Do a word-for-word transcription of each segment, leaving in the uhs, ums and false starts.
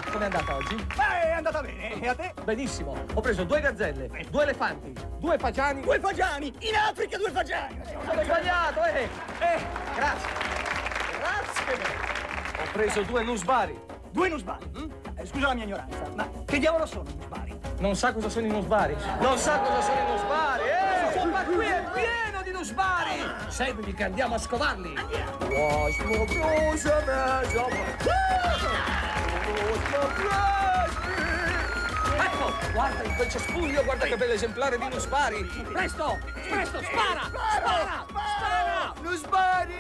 Com'è andata oggi? Beh, è andata bene. E a te? Benissimo. Ho preso due gazzelle, due elefanti, due fagiani. Due fagiani! In Africa due fagiani! Sono sbagliato, eh! Eh, grazie. Grazie. Ho preso due nusbari. Due nusbari? Mm? Eh, scusa la mia ignoranza, ma che diavolo sono i nusbari? Non sa cosa sono i nusbari? Non sa cosa sono i nusbari, eh! Ma qui è pieno di nusbari! Seguimi che andiamo a scovarli! Wash my clothes and hands up. Wash my clothes. Ecco, guarda in quel cespuglio, guarda che bell'esemplare di nusbari! Presto, presto, spara! Spara! Spara! Nusbari!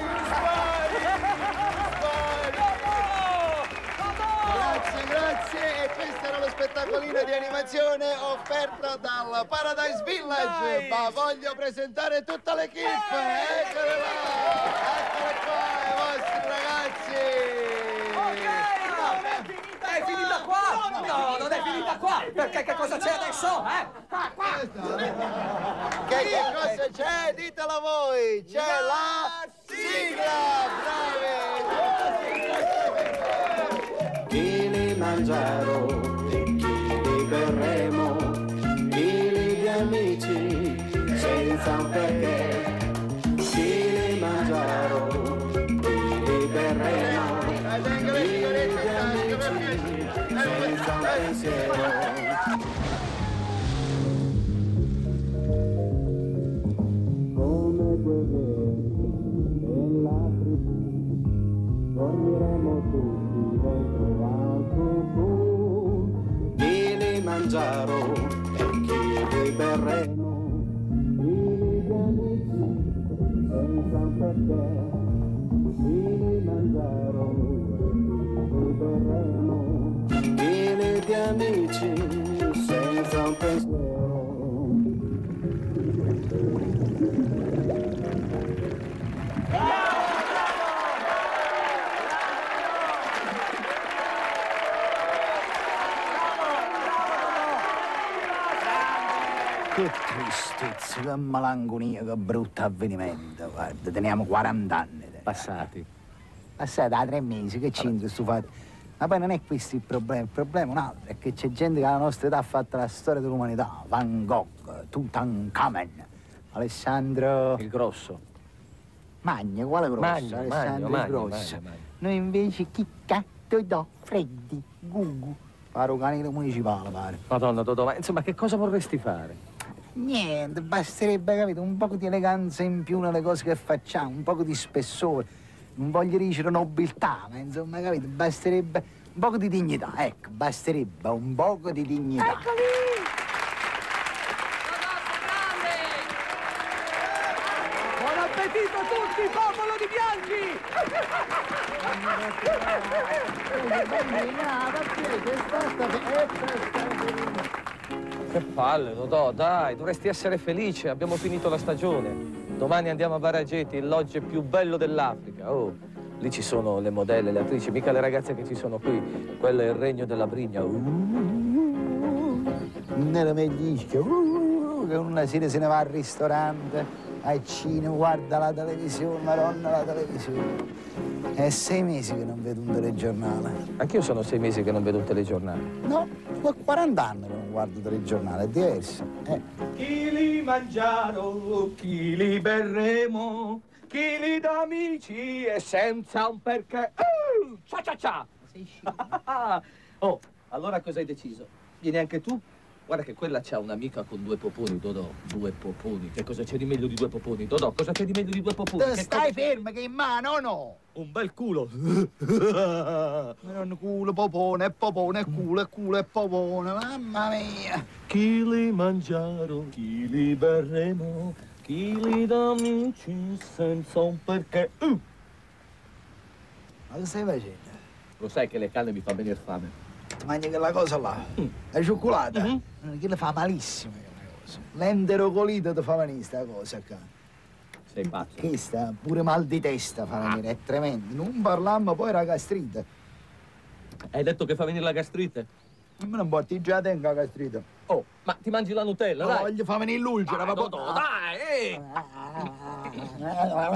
Grazie, grazie. E questo era lo spettacolino di animazione offerto dal Paradise Village. Ma voglio presentare tutta l'equipe. Eccole là. Eccole qua, i vostri ragazzi. Ok, non è finita È finita qua? No, non è finita qua! Perché che cosa c'è adesso, eh? Qua, qua! Che, che cosa c'è? Ditelo voi. C'è la sigla. Bravi. Kilimangiaro e chili berremo, chili di amici senza un perché. Kilimangiaro, chili berremo, chili di amici senza un pensiero. Come guerrieri nell'Africa dormiremo tutti dentro al cucù. Kilimangiaro e chili berremo, chili di amici senza un perché. Kilimangiaro e chili berremo, chili di amici senza un pensiero. Che tristezza, che malanconia, che brutto avvenimento, guarda, teniamo quaranta anni. Passati. Passati da tre mesi, che c'entra sto fatto? Ma poi non è questo il problema, il problema è un altro, è che c'è gente che alla nostra età ha fatto la storia dell'umanità, Van Gogh, Tutankhamen, Alessandro... Il grosso. Magno, quale grosso? Magno, Alessandro Magno, il Grosso. Magno, Magno. Noi invece chi cazzo do? Freddi, Gugu, parrocanile municipale, pare. Madonna Totò, ma insomma che cosa vorresti fare? Niente, basterebbe, capito, un po' di eleganza in più nelle cose che facciamo, un po' di spessore. Non voglio dicere nobiltà, ma insomma, capito, basterebbe un po' di dignità, ecco, basterebbe un po' di dignità. Eccoli! Buon appetito a tutti, popolo di bianchi! Che palle, Totò, dai, dovresti essere felice, abbiamo finito la stagione. Domani andiamo a Barageti, il lodge più bello dell'Africa. Oh, lì ci sono le modelle, le attrici, mica le ragazze che ci sono qui. Quello è il regno della brigna. Uh. Nella meglissca, uh, che una sera se ne va al ristorante, al cinema, guarda la televisione, madonna la televisione. È sei mesi che non vedo un telegiornale. Anch'io sono sei mesi che non vedo un telegiornale. No, ho quaranta anni che non guardo telegiornale, è diverso. Eh. Kilimangiaro, chili berremo, chili d'amici e senza un perché. Uh, cia cia cia! Sei scemo. Oh, allora cosa hai deciso? Vieni anche tu? Guarda che quella c'ha un'amica con due poponi, Dodò. Due poponi. Che cosa c'è di meglio di due poponi? Dodò, cosa c'è di meglio di due poponi? Te Che stai cosa... fermo che in mano no! Un bel culo. Non culo, popone, popone, culo, e culo e popone, mamma mia! Kilimangiaro, chili berremo, chili d'amici senza un perché. Uh. Ma che stai facendo? Lo sai che le canne mi fa venire fame. Mangi quella cosa là, Mm. la cioccolata, Mm-hmm. che le fa malissimo quella cosa. L'enterocolite ti fa venire sta cosa qua. Sei pazzo. Che sta? Pure mal di testa fa venire, è tremendo. Non parlammo poi la gastrite. Hai detto che fa venire la gastrite? Non me ne porti già tengo la gastrite. Oh, ma ti mangi la Nutella, No, dai. voglio fa venire l'ulcera, Dai, ma Dodò, dai, eh.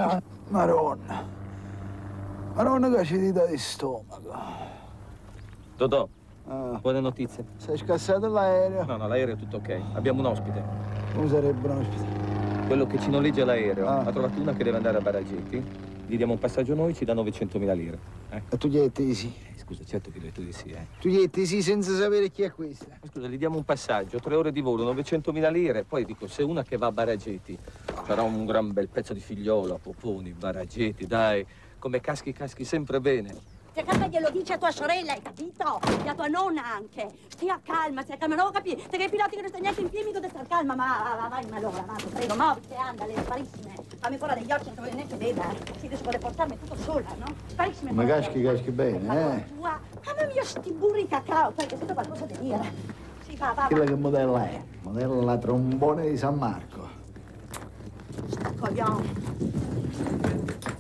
Maronna. Maronna che acidità di stomaco. Dodò, Ah, buone notizie. sei scassato l'aereo? No, no, l'aereo è tutto ok. Abbiamo un ospite. Come sarebbe un ospite? Quello che ci noleggia l'aereo Ah. ha trovato una che deve andare a Barageti. Gli diamo un passaggio noi, ci dà novecentomila lire. Eh? E tu gli hai detto di sì. Eh, Scusa, certo che gli ho detto di sì, eh. Tu gli hai detto di sì senza sapere chi è questa. Ma Scusa, gli diamo un passaggio, tre ore di volo, novecentomila lire. Poi dico, se una che va a Barageti sarà un gran bel pezzo di figliolo a Poponi, Barageti, dai. Come caschi, caschi sempre bene. Stia calma, glielo dice a tua sorella, hai capito? E a tua nonna anche. Stia calma, stia calma, non ho capito. Te che i piloti che non stai neanche in piedi, deve star calma, ma va, vai, ma allora, va, ti prego, muoviti, andale, sparissime. Fammi ancora degli occhi, non ti voglio neanche vedere. Sì, adesso vuole portarmi tutto sola, no? Sparissime. Ma guarda. caschi, caschi bene, eh? Tua. Mamma mia, sti burri cacao, poi che sento qualcosa da dire. Sì, va, va, Quella va. che modella è? Modella la trombone di San Marco. Sta coglione.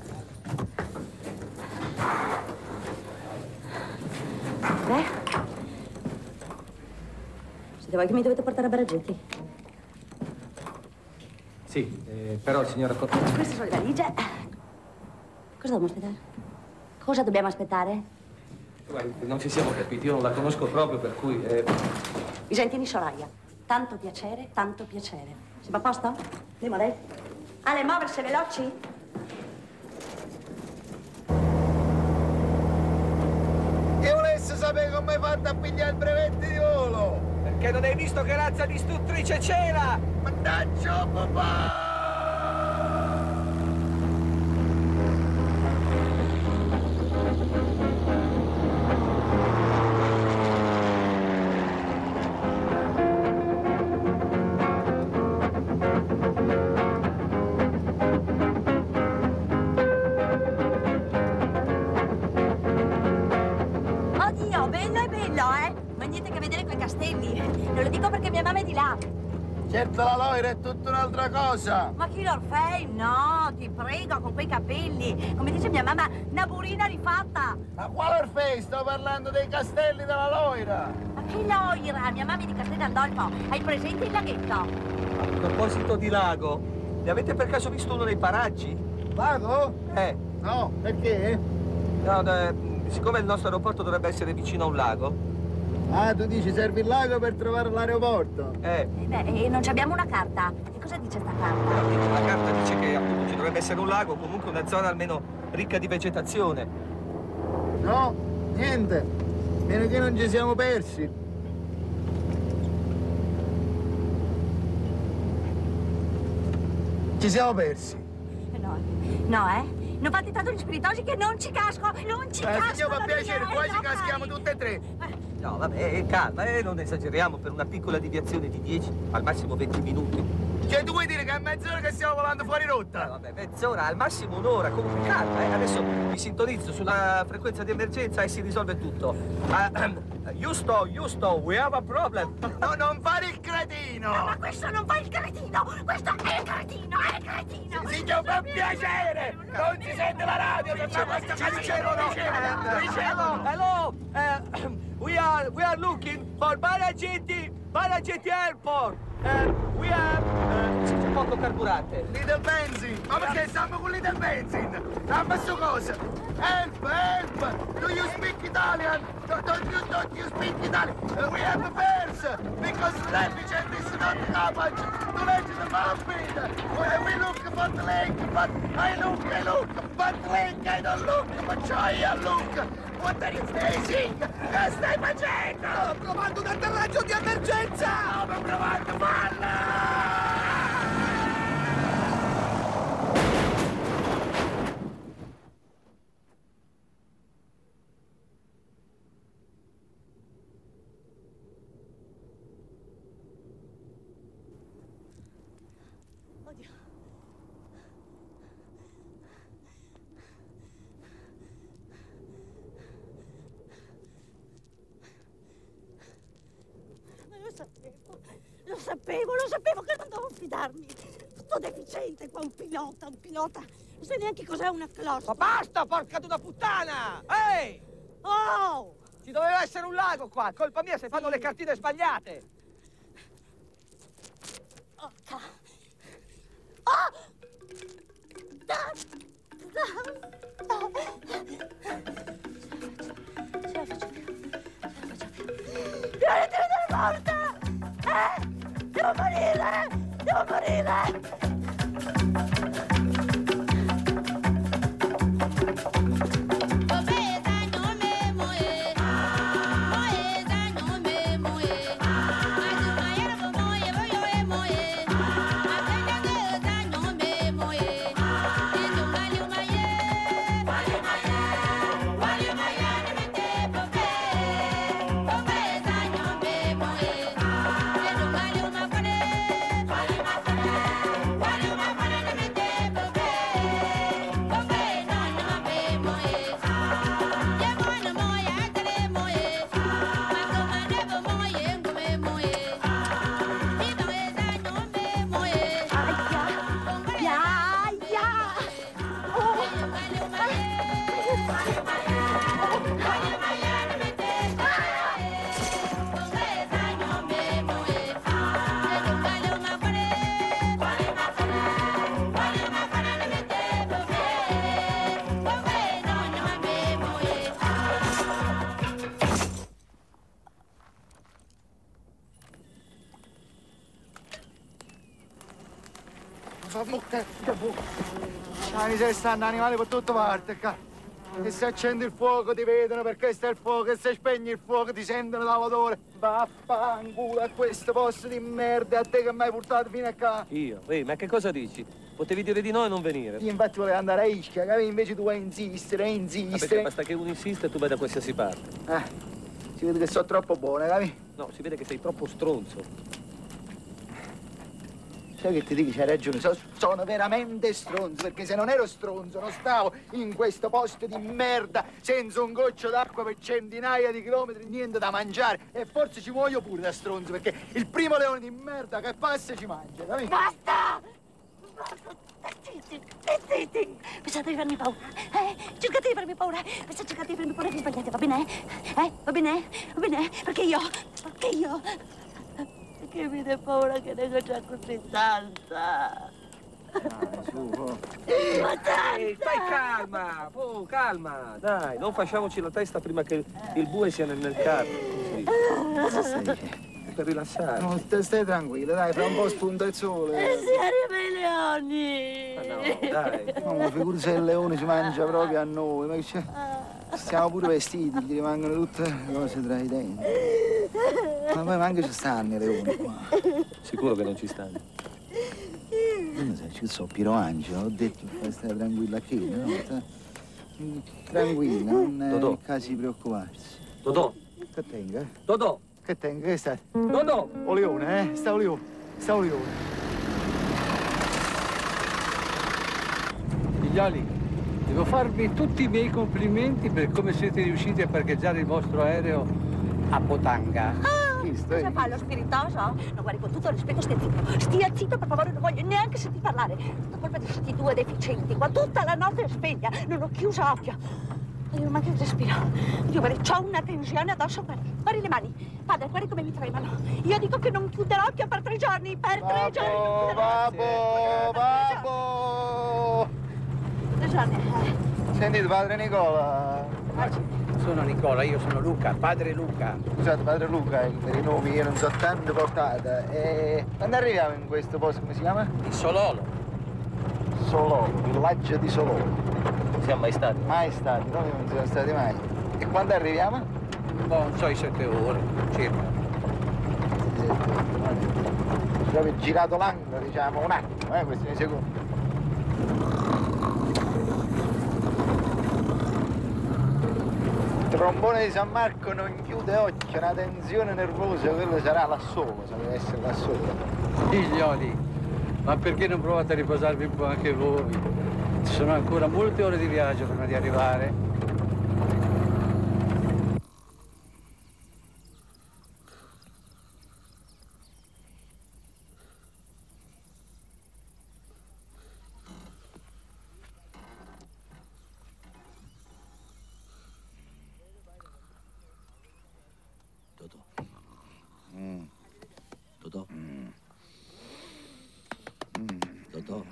Beh, siete voi che mi dovete portare a Barageti? Sì, eh, però signora Cotto... Queste sono le valigie. Cosa dobbiamo aspettare? Cosa dobbiamo aspettare? Guardi, non ci siamo capiti, io non la conosco proprio, per cui... Eh... Visentini Soraya. Tanto piacere, tanto piacere. Siamo a posto? Andiamo lei. Ale, muoversi veloci. Io volessi sapere come hai fatto a pigliare il brevetto di volo. Perché non hai visto che razza di istruttrice c'era? Mannaggia, papà! Oddio, bello è bello, eh? Ma niente a che vedere coi castelli. Te lo dico perché mia mamma è di là. Certo, la loira è tutta un'altra cosa. Ma chi l'Orfei? No, ti prego, con quei capelli. Come dice mia mamma, una burina rifatta. Ma quale Orfei? Sto parlando dei castelli della loira. Ma che loira? Mia mamma è di Castel Andolfo. Hai presente il laghetto? A proposito di lago, ne avete per caso visto uno nei paraggi? Lago? Eh, No, perché? no, eh, siccome il nostro aeroporto dovrebbe essere vicino a un lago, Ah, tu dici serve il lago per trovare l'aeroporto? eh, Eh beh, e non ci abbiamo una carta. Che cosa dice sta carta? la carta dice che appunto ci dovrebbe essere un lago, comunque una zona almeno ricca di vegetazione. No, niente. Meno che non ci siamo persi. Ci siamo persi. Eh, No, no, eh? Non fate tanto gli spiritosi che non ci casco, non ci Eh, casco. signor, fa non piacere, mi- qua eh, ci no, caschiamo dai. tutte e tre. Eh, No, vabbè, calma, eh, non esageriamo, per una piccola deviazione di dieci, al massimo venti minuti. Cioè, tu vuoi dire che è mezz'ora che stiamo volando fuori Eh, rotta? vabbè, mezz'ora, al massimo un'ora, comunque calma, eh. Adesso mi sintonizzo sulla frequenza di emergenza e si risolve tutto. Uh, Houston, Houston, we have a problem. No, non fare il cretino! Ma questo non fa il cretino! Questo è il cretino, è il cretino! Signor, fa piacere! Non si sente la radio, se fa questo Dicevo, no, casino! dicevo, hello, eh, we are, we are looking for Barageti, Barageti Airport. Eh, we have, eh, c'è poco carburante. Little Benzin! Ma perché stiamo con Little Benzin? Ha messo cosa? Help, help! Do you speak Italian? Do- Don't you, don't you speak Italian? Uh, we have a verse! Because Leficent is not cabbage to let the puppet! Uh, we look for the lake, but I look, I look, but lake I don't look, but I look! What are you facing? Che stai facendo? Sto provando un atterraggio di emergenza! Stavo provando, palla! Oddio. Ma lo sapevo, lo sapevo, lo sapevo che non dovevo fidarmi. Sto deficiente qua, un pilota, un pilota. Non sai neanche cos'è una closta. Ma basta, porca di una puttana! Ehi! Oh! Ci doveva essere un lago qua, colpa mia se fanno le cartine sbagliate. Oh! ca- Oh! Da- da- da- Ce la faccio, ce la faccio. morta! Eh! Devo morire! Devo morire! Mi se stanno animali per tutte parti, ca. E se accendi il fuoco ti vedono perché sta il fuoco, e se spegni il fuoco ti sentono l'odore. Vaffanculo a questo posto di merda, a te che mi hai portato fino a qua. Io? Ehi, ma che cosa dici? Potevi dire di no e non venire. Io infatti volevo andare a Ischia, capi? Invece tu vuoi insistere, Ma insistere. perché basta che uno insiste e tu vai da qualsiasi parte. Eh, si vede che sono troppo buone, capi? No, si vede che sei troppo stronzo. Sai che ti dico, c'hai ragione, so- sono veramente stronzo, perché se non ero stronzo non stavo in questo posto di merda senza un goccio d'acqua per centinaia di chilometri, niente da mangiare. E forse ci muoio pure da stronzo, perché il primo leone di merda che passa ci mangia, capito? Basta! Basta! Zitti! Zitti! Pensate di farmi paura, eh? Cercate di farmi paura, se cercate di farmi paura vi sbagliate, va bene? Eh? Va bene? Va bene? Perché io, perché io, perché mi dai paura che ne ho già così tanta. Dai, su, oh. Ma tanta! Ehi, stai calma, oh, calma, dai, non facciamoci la testa prima che il bue sia nel, nel carro. Così. Cosa stai dicendo? Per rilassare. No, stai, stai tranquilla, dai, fra un po' spunta il sole. E si arriva i leoni! Ma no, dai. No, ma figurati se il leone ci mangia proprio a noi, ma che c'è? Stiamo pure vestiti, gli rimangono tutte le cose tra i denti. Ma poi manco ci stanno i leoni qua. Sicuro che non ci stanno. Non sai, ci so, Piero Angelo, ho detto che stai tranquilla qui, no? Sta- Tranquilla, non è Dodò. il caso di preoccuparsi. Dodò, Che tenga, eh? Dodò, Che tenga, che sta? Dodò. O leone, eh? Sta o leone, sta o leone. Figlioli, devo farvi tutti i miei complimenti per come siete riusciti a parcheggiare il vostro aereo a Botanga. Visto, Cosa eh? fa lo spiritoso? No, guardi, con tutto il rispetto, stia zitto. Stia zitto, per favore, non voglio neanche sentir parlare. Tutta colpa di questi due deficienti qua. Tutta la notte sveglia, non ho chiuso occhio. Io non manca il respiro. Io guardi, c'ho una tensione addosso, guardi. Guardi le mani. Padre, guardi come mi tremano. Io dico che non chiuderò occhio per tre giorni. Per tre giorni non Babbo, chiuderò babbo, babbo! Tre giorni, eh. Sentite, padre Nicola. Sono Nicola, io sono Luca, padre Luca. Scusate, padre Luca, per i nomi io non so tanto portata. E quando arriviamo in questo posto, come si chiama? Di Sololo. Sololo, villaggio di Sololo. Siamo mai stati. Mai stati, noi non siamo stati mai. E quando arriviamo? Boh, non so, i sette ore circa. Proprio girato l'angolo, diciamo, un attimo, eh, questione di secondi. Il trombone di San Marco non chiude occhio, una tensione nervosa, quello sarà là solo, se deve essere là solo. Figlioli, ma perché non provate a riposarvi un po' anche voi? Ci sono ancora molte ore di viaggio prima di arrivare. Dodò. Dodò.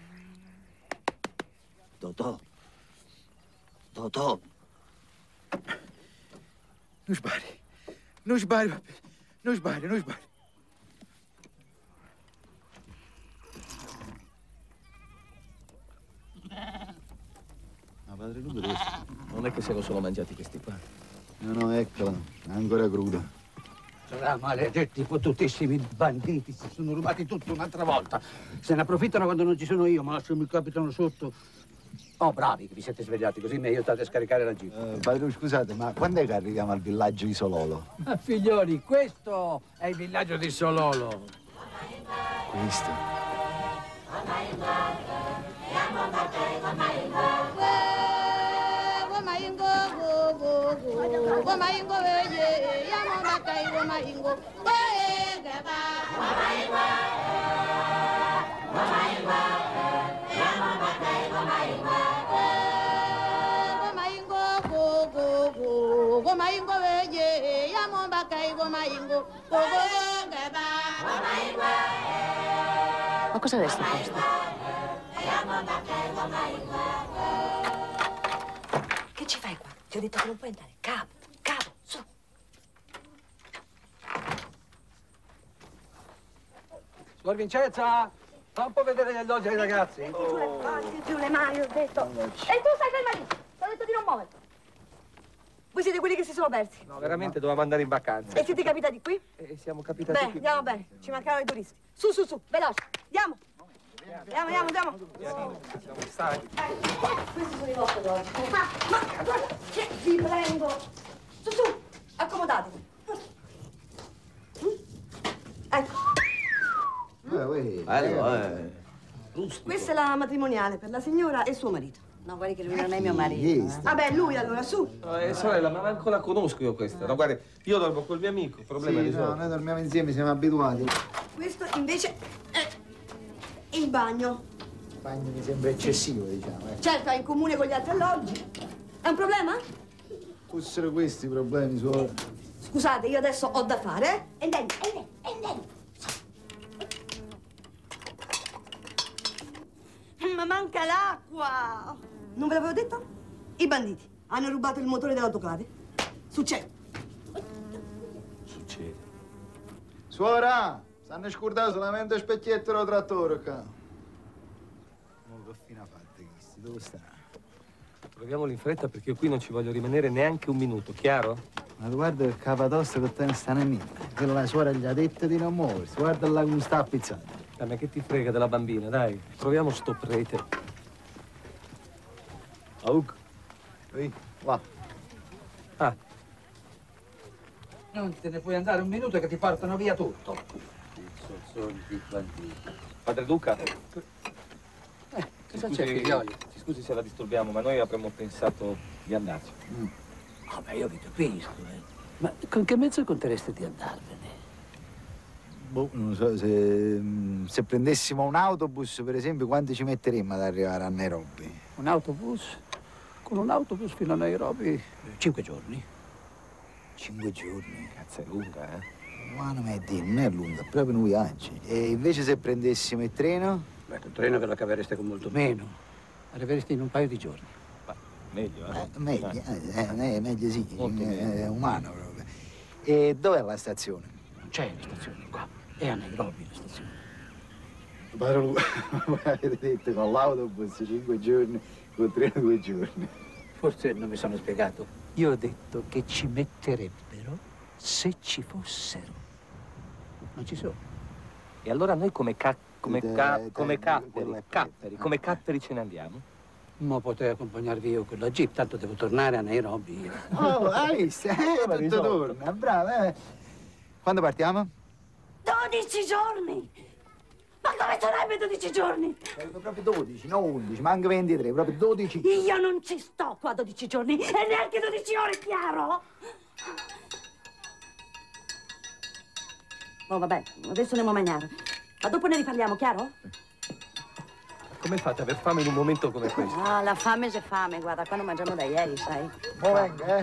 Dodò. Dodò. Non sbari, non sbari, non sbagli, non sbagli. Ma padre Luca dove sta? Non è che se lo sono mangiati questi qua. No, no, eccola, è ancora cruda. Sarà maledetti fottutissimi banditi, si sono rubati tutto un'altra volta. Se ne approfittano quando non ci sono io, ma se mi capitano sotto. Oh, bravi che vi siete svegliati, così mi aiutate a scaricare la jeep. Eh, padre Luca, scusate, ma quando è che arriviamo al villaggio di Sololo? Ah, figlioli, questo è il villaggio di Sololo. Questo? Ma cosa resta questo? Che ci fai qua? Ti ho detto che non puoi andare. Capo, capo, su. Suor Vincenza, fa un po' vedere gli alloggi ai ragazzi. Giù le mani, giù le mani, ho detto. E tu stai ferma lì. Ti ho detto di non muoverti. Voi siete quelli che si sono persi. No, veramente dovevamo andare in vacanza. E siete capitati qui? E siamo capitati Beh, qui. andiamo bene. Ci mancavano i turisti. Su, su, su, veloce. Andiamo. Andiamo, andiamo, andiamo. Siamo stanchi. Questi sono i vostri oggi. Ma, ma, guarda, che vi prendo. Su, su, accomodatevi. Ecco. Eh, uè. Bello, eh. Rustico. Questa è la matrimoniale per la signora e suo marito. No, guardi che lui non è mio marito. Chi è eh. sta? Vabbè, lui allora, su. Eh, sorella, ma manco la conosco io questa. No, guardi, io dormo col mio amico, il problema è Sì, no, risolto. noi dormiamo insieme, siamo abituati. Questo invece è il bagno. Il bagno mi sembra eccessivo, diciamo. Eh. Certo, è in comune con gli altri alloggi. È un problema? Fossero questi i problemi, suora. Scusate, io adesso ho da fare. eh? E dentro, e dentro, e dentro. Ma manca l'acqua! Non ve l'avevo detto? I banditi hanno rubato il motore dell'autoclave. Succede. Succede. Suora, stanno scordando solamente lo specchietto del trattore qua. Oh, che fine ha fatto questi? Dove sta? Proviamolo in fretta perché io qui non ci voglio rimanere neanche un minuto, chiaro? Ma guarda che capatosto che te ne stanno in mente. Quella la suora gli ha detto di non muoversi. Guarda là come sta appizzando. A me che ti frega della bambina, dai. Proviamo sto prete. Aug. Ehi, va. Ah, Non te ne puoi andare un minuto che ti portano via tutto. Sono di banditi. padre Duca. Eh, cosa Scusi, c'è, figlioli? si scusi se la disturbiamo, ma noi avremmo pensato di andarci. Ah, beh, io vi capisco, eh. Ma con che mezzo contereste di andarvene? Boh, non so, se, se prendessimo un autobus, per esempio, quanto ci metteremmo ad arrivare a Nairobi? Un autobus? Con un autobus fino a Nairobi, cinque giorni. Cinque giorni. Cazzo, è lunga, eh? Ma non è di, non è lunga, è proprio un viaggio. E invece se prendessimo il treno? Beh, il treno ve lo cavereste con molto meno. Arrivereste in un paio di giorni. Ma meglio, eh? Eh, meglio, eh, eh, meglio sì, Molto è, meglio. è umano proprio. E dov'è la stazione? Non c'è la stazione qua. È a Nairobi la stazione. Padre Luca, voi avete detto con l'autobus cinque giorni, con il treno due giorni. Forse non mi sono spiegato. Io ho detto che ci metterebbero se ci fossero. Non ci sono. E allora noi come ca... come Eh, ca... eh, come eh, capperi, quello è capperi, peggio. come Eh. capperi ce ne andiamo? Ma potrei accompagnarvi io con la jeep, tanto devo tornare a Nairobi. Oh, hai visto? Eh, tutto risolto. torna, bravo, eh. Quando partiamo? dodici giorni! Ma come sarebbe dodici giorni? Sarebbe proprio dodici, non undici, ma anche ventitré, proprio dodici. Io non ci sto qua dodici giorni e neanche dodici ore, chiaro? Oh, vabbè, adesso andiamo a mangiare. Ma dopo ne riparliamo, chiaro? Come fate ad aver fame in un momento come questo? No, la fame c'è fame, guarda, qua non mangiamo da ieri, sai? Mo venga, eh.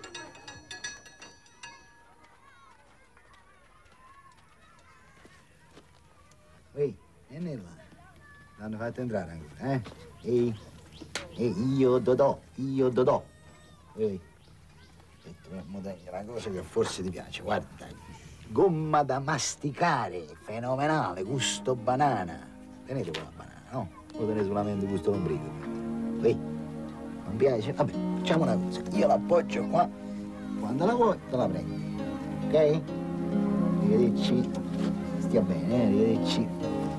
Ehi, e nella? L'hanno fatto entrare ancora, eh? Ehi, ehi, io dodò, io dodò. Ehi, aspetta, mo dai una cosa che forse ti piace, guarda. Gomma da masticare, fenomenale, gusto banana. Tenete quella banana, no? O tenete solamente gusto lombrico? Ehi, non piace? Vabbè, facciamo una cosa. Io l'appoggio qua. Quando la vuoi, te la prendi. Ok? Arrivederci. Stia bene, eh? Arrivederci.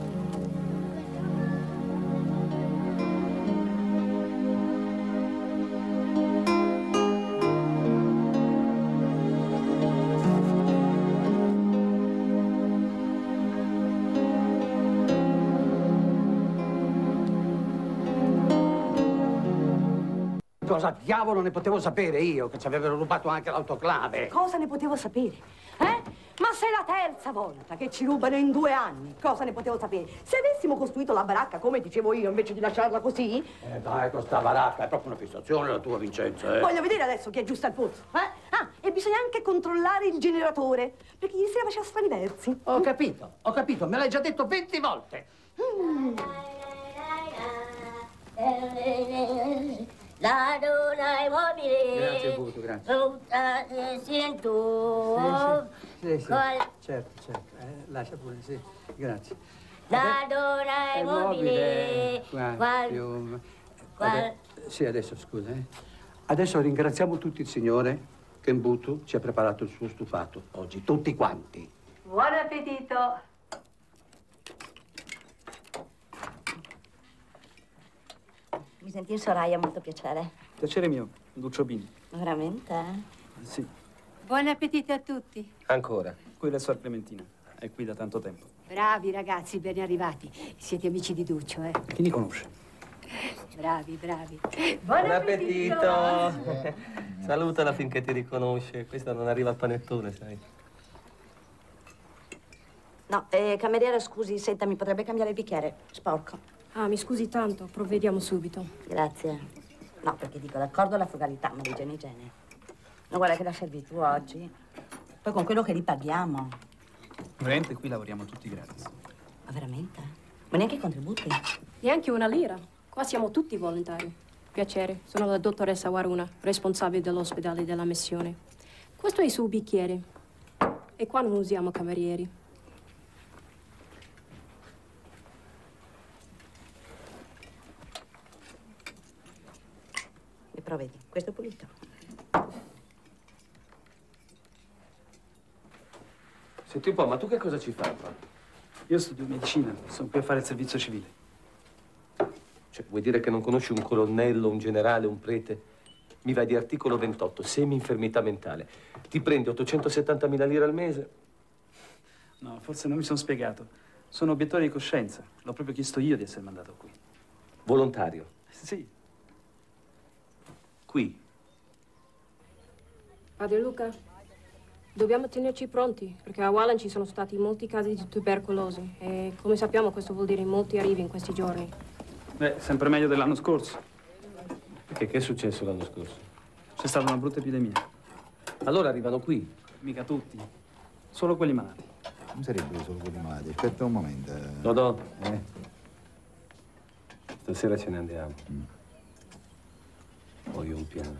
Cosa diavolo ne potevo sapere io che ci avevano rubato anche l'autoclave? Cosa ne potevo sapere? Eh? Ma sei la terza volta che ci rubano in due anni. Cosa ne potevo sapere? Se avessimo costruito la baracca, come dicevo io, invece di lasciarla così... Eh dai, questa baracca è proprio una fissazione la tua, Vincenzo, eh? Voglio vedere adesso chi è giusto al pozzo, eh? Ah, e bisogna anche controllare il generatore, perché ieri sera faceva strani versi. Ho capito, ho capito, me l'hai già detto venti volte. Mm. La donna è mobile. Grazie, Buto, grazie. Tutta sento. Sì, sì, sì, Col- certo, certo. Eh, lascia pure, sì, grazie. La donna è mobile. Qua, Qual- più- qual- Ade- Sì, adesso scusa, eh. Adesso ringraziamo tutti il Signore che in Butu ci ha preparato il suo stufato oggi, tutti quanti. Buon appetito. Mi senti in Soraya, molto piacere. Piacere mio, Lucio Bini. Veramente, eh? Sì, Buon appetito a tutti. Ancora. quella è Suor Clementina. È qui da tanto tempo. Bravi ragazzi, ben arrivati. Siete amici di Duccio, eh? Chi li conosce? Bravi, bravi. Buon appetito! Salutala finché ti riconosce. Questa non arriva al panettone, sai. No, eh, cameriera, scusi, senta, mi potrebbe cambiare il bicchiere? Sporco. Ah, mi scusi tanto, provvediamo subito. Grazie. No, perché dico, d'accordo alla frugalità, ma l'igiene igiene. No, guarda che la servitù oggi. Poi con quello che li paghiamo. Veramente qui lavoriamo tutti gratis. Ma veramente? Ma neanche i contributi? Neanche una lira. Qua siamo tutti volontari. Piacere, sono la dottoressa Waruna, responsabile dell'ospedale della missione. Questo è il suo bicchiere. E qua non usiamo camerieri. E però vedi, questo è pulito. Senti un po', ma tu che cosa ci fai qua? Io studio medicina, sono qui a fare il servizio civile. Cioè, vuoi dire che non conosci un colonnello, un generale, un prete? Mi vai di articolo ventotto, semi-infermità mentale. Ti prendi ottocentosettantamila lire al mese? No, forse non mi sono spiegato. Sono obiettore di coscienza. L'ho proprio chiesto io di essere mandato qui. Volontario? Sì. Qui? Padre Luca, dobbiamo tenerci pronti, perché a Wallan ci sono stati molti casi di tubercolosi. E come sappiamo questo vuol dire molti arrivi in questi giorni. Beh, sempre meglio dell'anno scorso. Che, che è successo l'anno scorso? C'è stata una brutta epidemia. Allora arrivano qui. Mica tutti. Solo quelli malati. Non sarebbero solo quelli malati. Aspetta un momento. Dodò, Eh? stasera ce ne andiamo. Poi un piano.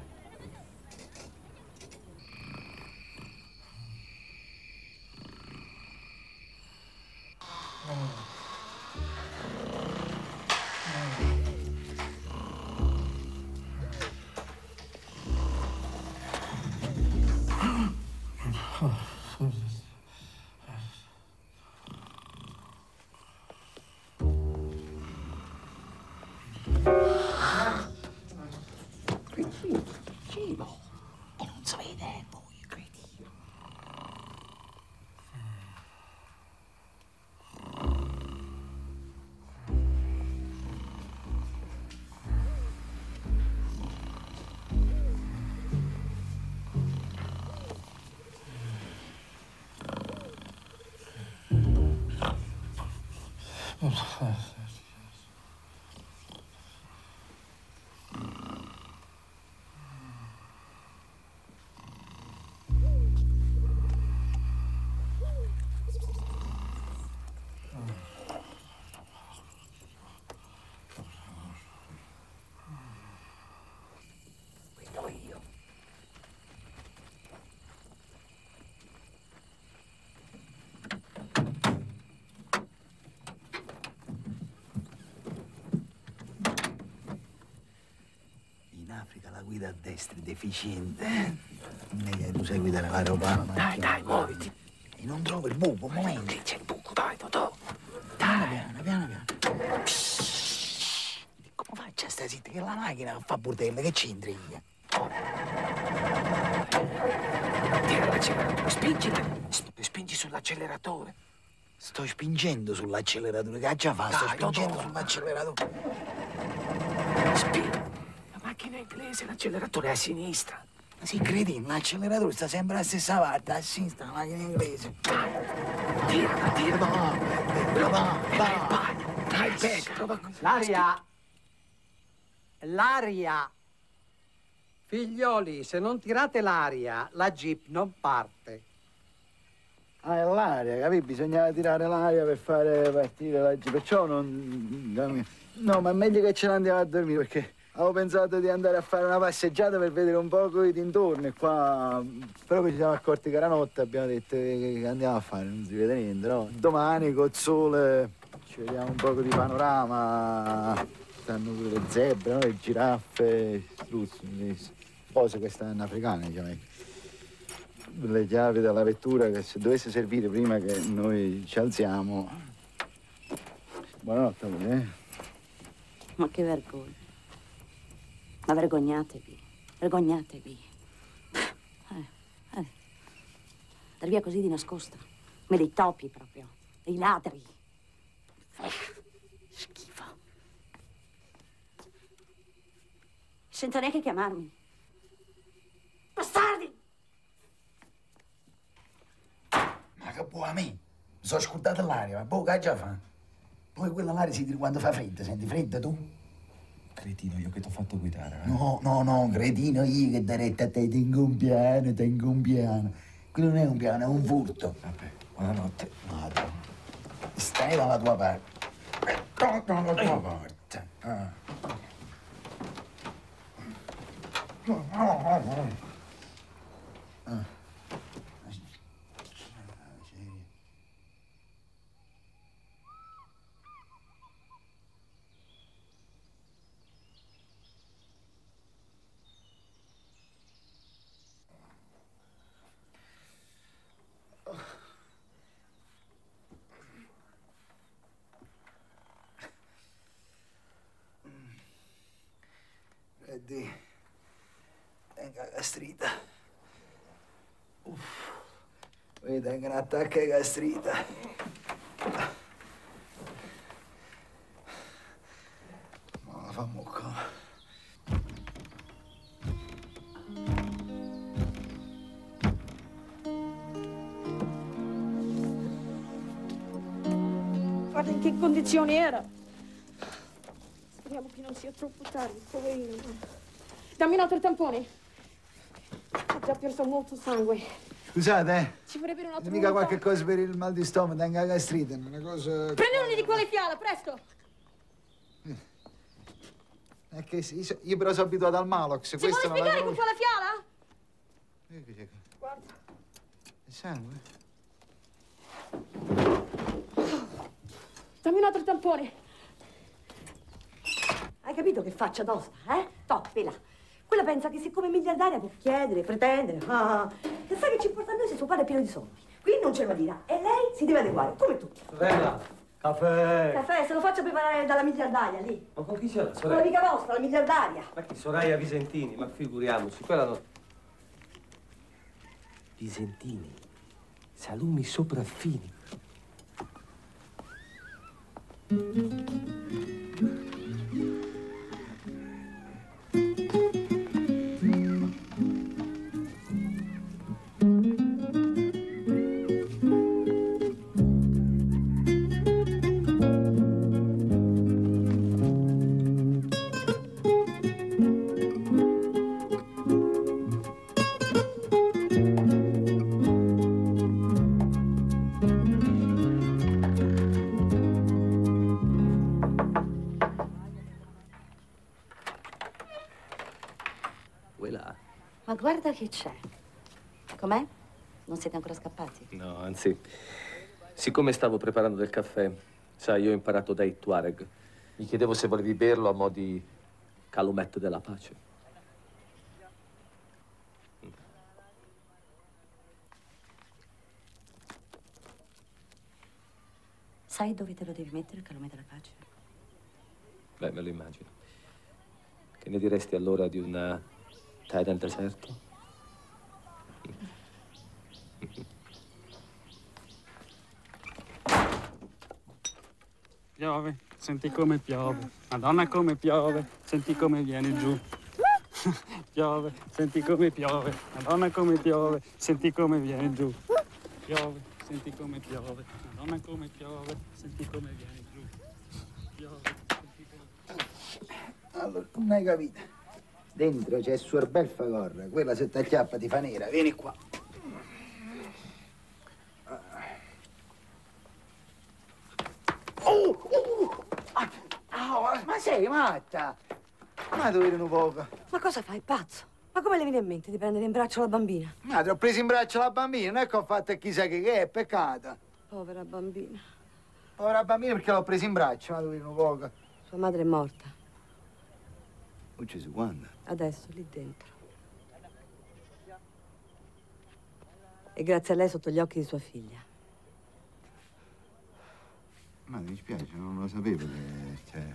Africa la guida a destra è deficiente. Meglio tu sai guidare l'aeroplano. Dai, dai, muoviti. E non trovo il buco, un momento. Lì c'è il buco, dai, Totò. Piano, piano, piano, piano. Psst. Come faccio a stare zitta che la macchina fa burdelle, che c'entri? Tira l'acceleratore, spingila. Sp- spingi sull'acceleratore. Sto spingendo sull'acceleratore, che già fa? Sto Dai, spingendo Totò. sull'acceleratore. Spingi. La macchina è inglese, l'acceleratore è a sinistra. Ma sì, cretino, l'acceleratore sta sempre alla stessa parte, a sinistra, la macchina inglese. Tira, tira. No, no, no, Vai, dai, becca, prova così. L'aria! L'aria! Figlioli, se non tirate l'aria, la jeep non parte. Ah, è l'aria, capì? Bisognava tirare l'aria per fare partire la jeep, perciò non... No, ma è meglio che ce ne andiamo a dormire, perché avevo pensato di andare a fare una passeggiata per vedere un po' i dintorni qua, però poi ci siamo accorti che era notte, abbiamo detto che andiamo a fare, non si vede niente, no? Domani col sole ci vediamo un po' di panorama, stanno pure le zebre, no? Le giraffe, i struzzi, cose che stanno africane, diciamo. Le chiavi della vettura che se dovesse servire prima che noi ci alziamo. Buonanotte a voi, eh? Ma che vergogna. Ma vergognatevi, vergognatevi. Eh, eh. Andare via così di nascosto. Come dei topi proprio, dei ladri. Eh, schifo. Senza neanche chiamarmi. Bastardi! Ma che buona me? Mi sono scordato l'aria, ma boh, che già fa? Poi quella l'aria si tira quando fa freddo, senti freddo tu? Cretino, io che ti ho fatto guidare, eh? No, no, no, cretino, io che dai retta a te, tengo un piano, tengo un piano. Quello non è un piano, è un furto. Vabbè, buonanotte. Madonna. Stai dalla tua parte. Stai dalla tua parte. Ah. Ah. Vedi, tengo la gastrita. Uff, vedi, tengo un attacco di gastrita. Ma fa mucco. Guarda in che condizioni era. Speriamo che non sia troppo tardi, poverino. Dammi un altro tampone. Ho già perso molto sangue. Scusate, eh. Ci vorrebbe un altro Mica minuto. qualche cosa per il mal di stomaco, tengo la gastrite, è una cosa... Prendeteli di quale fiala, presto! È che sì, so- io però sono abituato al Malox, Ci questo vuole non la spiegare con conosco. quale fiala? Eh, che c'è qua? Guarda. È sangue? Dammi un altro tampone. Hai capito che faccia tosta, eh? Toppela. Quella pensa che siccome è miliardaria può chiedere, pretendere. Ah, e sai che ci importa a noi se suo padre è pieno di soldi. Qui non ce lo dirà e lei si deve adeguare, come tutti. Sorella, caffè. Caffè, se lo faccio preparare dalla miliardaria lì. Ma con chi c'è la Con sorella? l'amica vostra, la miliardaria. Ma chi? Soraya Visentini, ma figuriamoci, quella non... Visentini, salumi sopraffini. Ma guarda che c'è. Com'è? Non siete ancora scappati? No, anzi, siccome stavo preparando del caffè, sai, io ho imparato dai Tuareg. Mi chiedevo se volevi berlo a mo' di calumetto della pace. Sai dove te lo devi mettere il calume della pace? Beh, me lo immagino. Che ne diresti allora di una tè del deserto? Piove, senti come piove. Madonna come piove, senti come viene giù. Piove, senti come piove. Madonna come piove, senti come viene giù. Piove, senti come piove. Madonna come piove, senti come viene giù. Piove, senti come... Allora, non hai capito. Dentro c'è il suo bel fagorra. Quella se ti acchiappa ti fa nera. Vieni qua. Oh, oh, ah, ah, ma sei matta? Ma dove eri un poco? Ma cosa fai, pazzo? Ma come le viene in mente di prendere in braccio la bambina? Ma ti ho preso in braccio la bambina, non è che ho fatto chissà che che è, peccato. Povera bambina. Povera bambina perché l'ho presa in braccio, ma dove eri un poco? Sua madre è morta. Oh Gesù, quando? Adesso, lì dentro. E grazie a lei sotto gli occhi di sua figlia. Ma mi dispiace, non lo sapevo che... Cioè...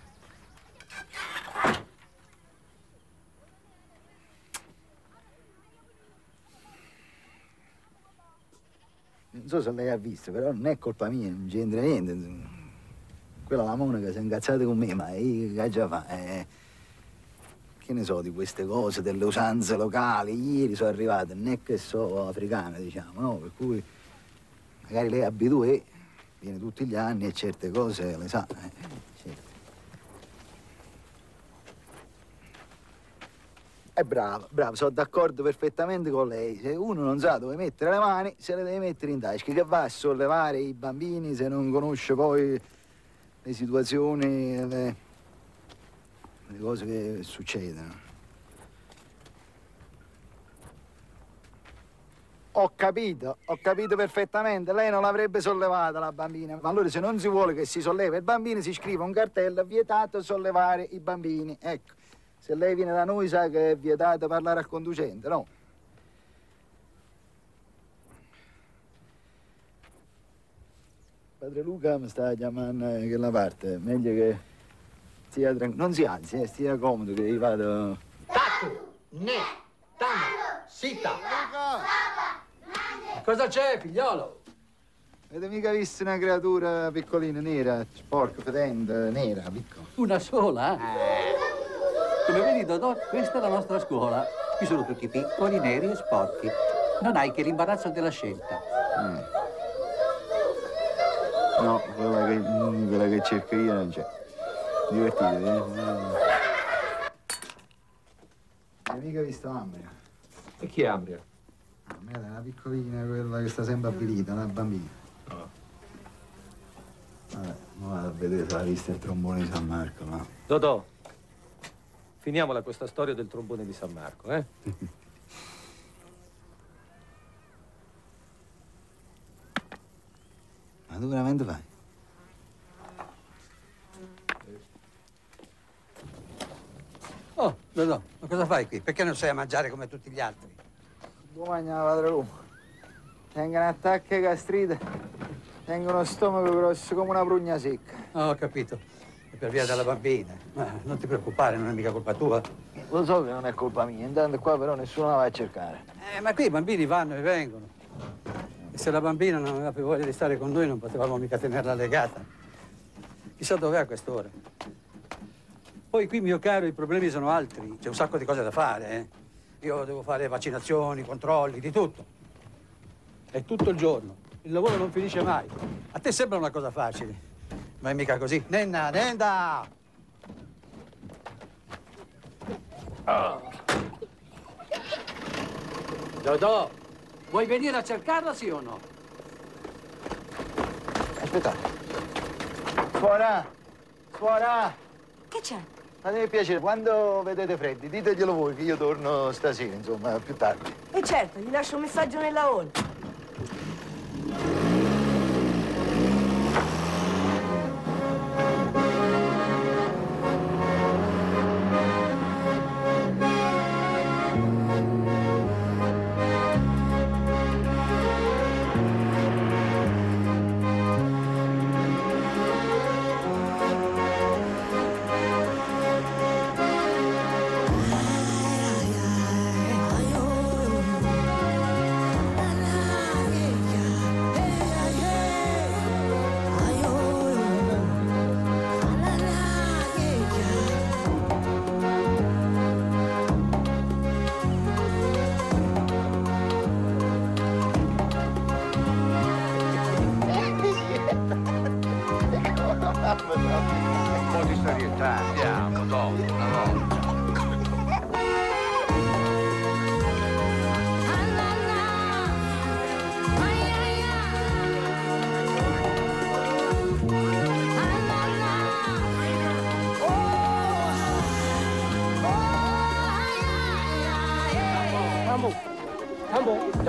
Non so se lei ha visto, però non è colpa mia, non c'entra niente. Quella la monaca si è incazzata con me, ma io che già fa? Eh, che ne so di queste cose, delle usanze locali. Ieri sono arrivate, non è che so africane, diciamo, no? Per cui magari lei è abituée, viene tutti gli anni e certe cose le sa. Eh, certo. È bravo, bravo, sono d'accordo perfettamente con lei. Se uno non sa dove mettere le mani, se le deve mettere in tasca. Che va a sollevare i bambini se non conosce poi le situazioni, le, le cose che succedono. Ho capito, ho capito perfettamente. Lei non l'avrebbe sollevata la bambina. Ma allora se non si vuole che si solleva il bambino, si scrive un cartello: vietato sollevare i bambini. Ecco. Se lei viene da noi sa che è vietato parlare al conducente, no? Padre Luca mi sta chiamando da quella parte. Meglio che stia tranquillo. Non si alzi, eh, stia comodo che io vado... Tatu, ne, tama, sita. Luca! Cosa c'è, figliolo? Avete mica visto una creatura piccolina, nera, sporca, fedente, nera, piccola? Una sola? Eh. Come vedi, Dodò, questa è la nostra scuola. Qui sono tutti piccoli, neri e sporchi. Non hai che l'imbarazzo della scelta. Mm. No, quella che, quella che cerco io non c'è. Divertitevi, eh? No. Hai mica visto Ambria? E chi è Ambria? Ambria è una piccolina, quella che sta sempre avvilita, una bambina. No. Vabbè, ma vado a vedere se l'ha vista il trombone di San Marco, no? Dodò, finiamola questa storia del trombone di San Marco, eh? Ma tu veramente fai? Oh, Dodò, ma cosa fai qui? Perché non sei a mangiare come tutti gli altri? Domani la padre Lupo. Tengono attacchi e gastrite. Tengono uno stomaco grosso come una prugna secca. Oh, ho capito. È per via della bambina. Ma non ti preoccupare, non è mica colpa tua. Lo so che non è colpa mia, intanto qua però nessuno la va a cercare. Eh, ma qui i bambini vanno e vengono. E se la bambina non aveva più voglia di stare con noi, non potevamo mica tenerla legata. Chissà dov'è a quest'ora. Poi qui, mio caro, i problemi sono altri. C'è un sacco di cose da fare, eh. Io devo fare vaccinazioni, controlli, di tutto. È tutto il giorno. Il lavoro non finisce mai. A te sembra una cosa facile, ma è mica così. Nenna, Nenda! Oh. Dodò, vuoi venire a cercarla, sì o no? Aspettate. Suora! Suora! Che c'è? Fatemi piacere, quando vedete Freddy, diteglielo voi che io torno stasera, insomma, più tardi. E certo, gli lascio un messaggio nella hall.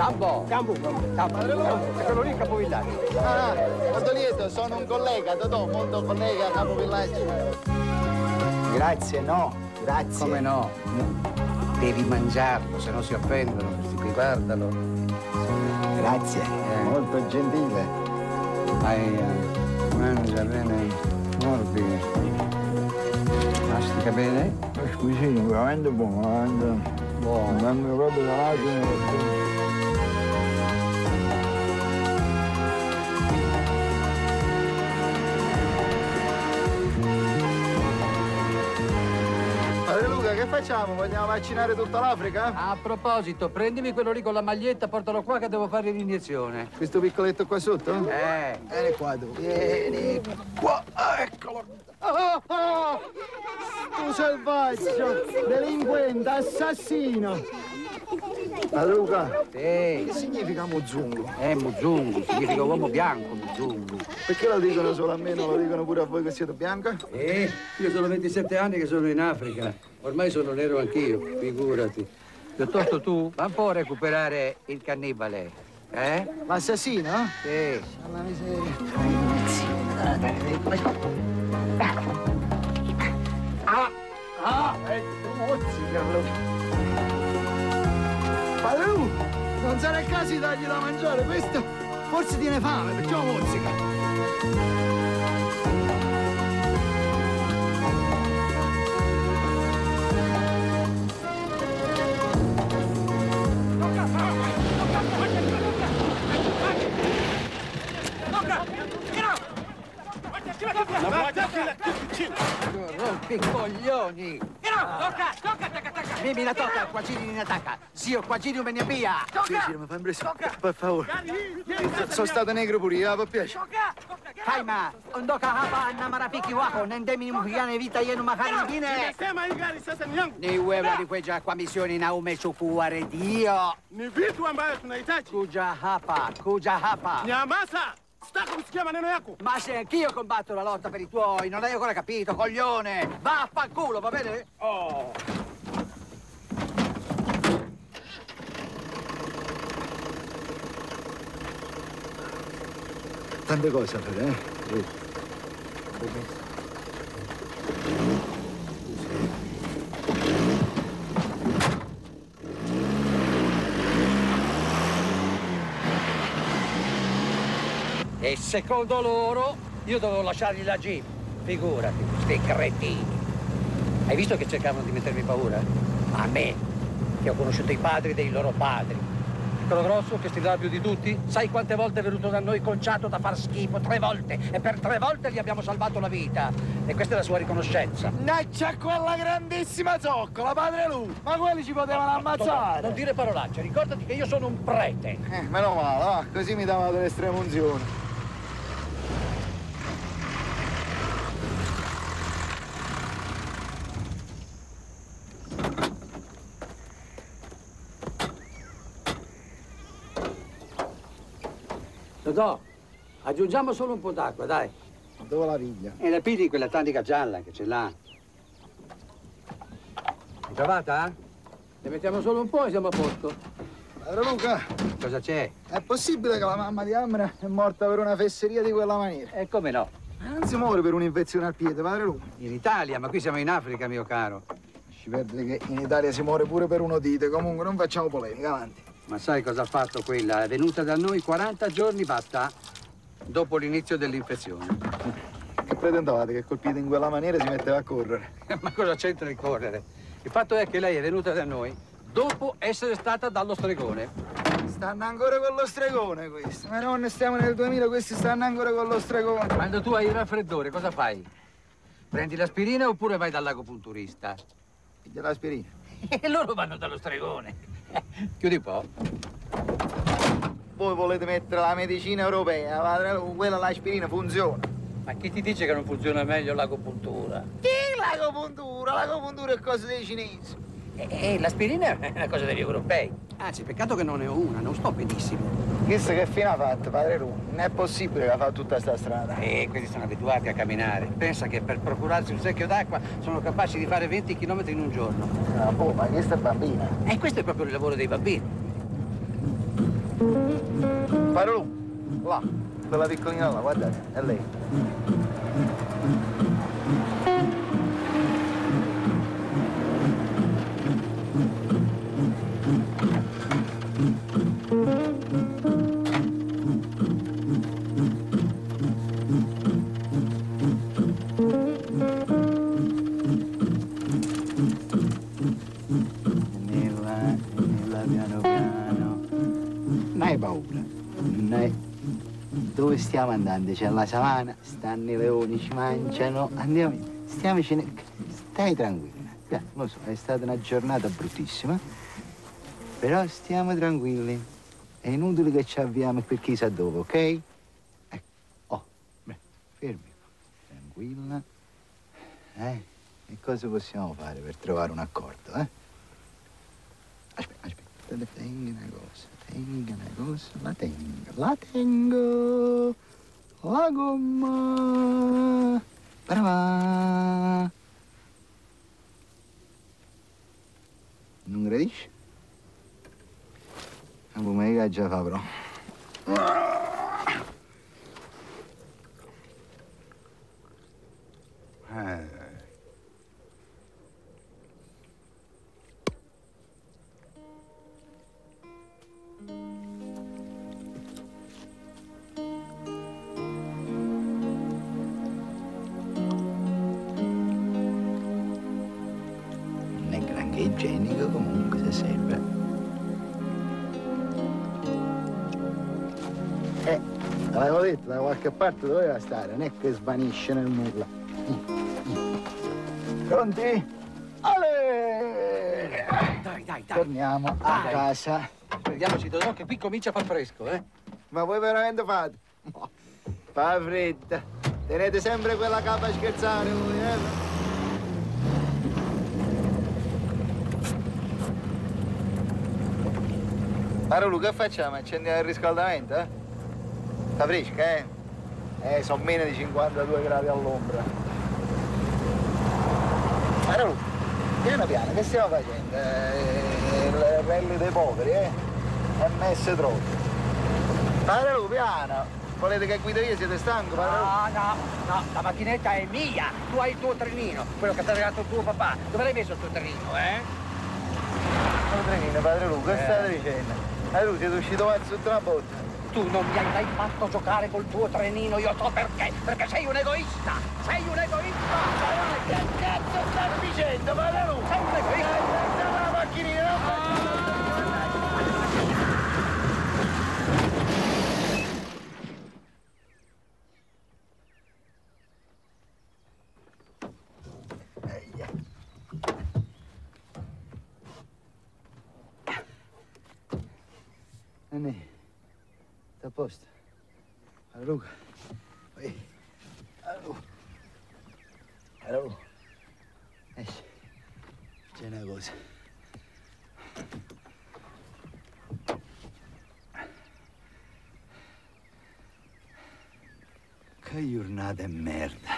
Campo! Campo! Campo! È quello lì il capovillaggio. Ah, molto lieto, sono un collega, Totò, molto collega, capovillaggio. Grazie, no, grazie. Come no? Devi mangiarlo, se no si offendono questi qui, guardalo. Grazie, Eh. molto gentile. Vai, eh, mangia bene, morbido. Mastica bene? È squisito, veramente buono, veramente. Buono. Vengono proprio da lacrime. Padre Luca, che facciamo? Vogliamo vaccinare tutta l'Africa? A proposito, prendimi quello lì con la maglietta, portalo qua che devo fare l'iniezione. Questo piccoletto qua sotto? Eh. Vieni qua tu, vieni qua, ah, eccolo. Oh, oh, tu selvaggio, delinquente, assassino. Padre Luca, Sì. che significa Muzungu? Eh, Muzungu, significa uomo bianco, Muzungu. Perché lo dicono solo a me, non lo dicono pure a voi che siete bianca? Eh, io sono ventisette anni che sono in Africa. Ormai sono nero anch'io, figurati. Piuttosto tu, va un po' a recuperare il cannibale, eh? L'assassino? Sì. Alla miseria. Ah! Ah! Eh, mozzica, Padre Lu, non sarà il caso di dargli da mangiare, questo forse tiene fame, perciò mozzica. Rompi coglioni! Tocca, tocca, tocca, tocca! Mimi la tocca, Quagini in attacca! Zio, Quagini me ne via! Sì, sì, mi fa impressione. Per favore. Sono stato negro pure io, per piacere. Kaima, ondoka hapa na marafiki wako, nendemi mpigane vita yenu makaribine! Sema hii gari sasa ni yangu. Ni wewe alikuja kwa misioni na umechukua redio. Ni vitu ambayo tunahitaji. Kuja hapa, kuja hapa. Nyamaza! Sitaki kusikia maneno yako. Ma se anch'io combatto la lotta per i tuoi, non hai ancora capito, coglione! Vaffanculo, va bene? Oh. Tante cose a fare, eh? Sì. E secondo loro io dovevo lasciargli la jeep. Figurati, questi cretini. Hai visto che cercavano di mettermi paura? A me, che ho conosciuto i padri dei loro padri. Quello grosso che stilava più di tutti? Sai quante volte è venuto da noi conciato da far schifo? Tre volte. E per tre volte gli abbiamo salvato la vita. E questa è la sua riconoscenza. C'è quella grandissima zoccola, Padre Lu! Ma quelli ci potevano ammazzare! Non dire parolacce, ricordati che io sono un prete. Eh, meno male, va, così mi davano dell'estrema unzione. Totò, aggiungiamo solo un po' d'acqua, dai. Dove la piglia? E la pigli quella tanica gialla che ce l'ha. Hai trovata? Ne mettiamo solo un po' e siamo a posto. Padre Luca, Cosa c'è? è possibile che la mamma di Amra è morta per una fesseria di quella maniera? E come no? Ma non si muore per un'infezione al piede, Padre Luca. In Italia, ma qui siamo in Africa, mio caro. Ci perde che in Italia si muore pure per un'otite. Comunque non facciamo polemica, avanti. Ma sai cosa ha fatto quella? È venuta da noi quaranta giorni, basta, dopo l'inizio dell'infezione. Che pretendevate? Che colpite in quella maniera si metteva a correre? Ma cosa c'entra il correre? Il fatto è che lei è venuta da noi dopo essere stata dallo stregone. Stanno ancora con lo stregone questi. Ma non stiamo nel duemila, questi stanno ancora con lo stregone. Quando tu hai il raffreddore, cosa fai? Prendi l'aspirina oppure vai dall'agopunturista? Piglia l'aspirina. E loro vanno dallo stregone. Chiudi un po'. Voi volete mettere la medicina europea, Padre Lu, quella l'aspirina funziona. Ma chi ti dice che non funziona meglio l'agopuntura? Chi l'agopuntura? L'agopuntura è cosa dei cinesi. E, e l'aspirina è una cosa degli europei. Anzi, peccato che non ne ho una, non sto benissimo. Chissà che fine ha fatto, Padre Lu. Non è possibile che ha fatto tutta sta strada. E questi sono abituati a camminare. Pensa che per procurarsi un secchio d'acqua sono capaci di fare venti chilometri in un giorno. Ah, boh, ma questa è bambina. E questo è proprio il lavoro dei bambini. Parolù, là, quella piccolina là, guardate, è lei. Nella, nella piano piano. Non hai paura. Non hai... Dove stiamo andando? C'è la savana, stanno i leoni, ci mangiano. Andiamo, stiamocene. Stai tranquilla. Eh, lo so, è stata una giornata bruttissima. Però stiamo tranquilli. È inutile che ci avviamo per chissà dove, ok? Ecco. Oh, beh, fermi. Tranquilla. Eh? E cosa possiamo fare per trovare un accordo, eh? Aspetta, aspetta. Tengo una cosa, tengo una cosa, la tengo, la tengo. La gomma. Brava. Non gradisci? La gomma che già fa, però. Eh. Igienico comunque se serve. Eh, l'avevo detto, da qualche parte doveva stare, non è che svanisce nel nulla. Pronti? Ale! Dai, dai, dai. Torniamo a Dai. casa. Vediamoci, Dodò, che qui comincia a far fresco, eh? Ma voi veramente fate? Fa fredda. Tenete sempre quella capa a scherzare voi, eh? Marolu, che facciamo? Accendiamo il riscaldamento, eh? Sta fresca, eh? Eh, sono meno di cinquantadue gradi all'ombra. Marolu, piano piano, che stiamo facendo? Eh, il rally dei poveri, eh? M S troppo. Marolu, piano! Volete che guido io? Siete stanco, Marolu? No, no, no, la macchinetta è mia! Tu hai il tuo trenino, quello che ti ha regalato tuo papà. Dove l'hai messo il tuo trenino, eh? Il tuo trenino, padre Lu, che state dicendo? Padre Lu, siete uscito qua sotto una botta. Tu non mi hai mai fatto giocare col tuo trenino, io so perché! Perché sei un egoista! Sei un egoista! Che cazzo state dicendo, padre Lu? Sei un egoista! Siamo una macchinina, non facciamo... Nanni, sta a posto. Allora, Luca. Ehi. Allora. Allora. Esci. C'è una cosa. Che giornata e merda.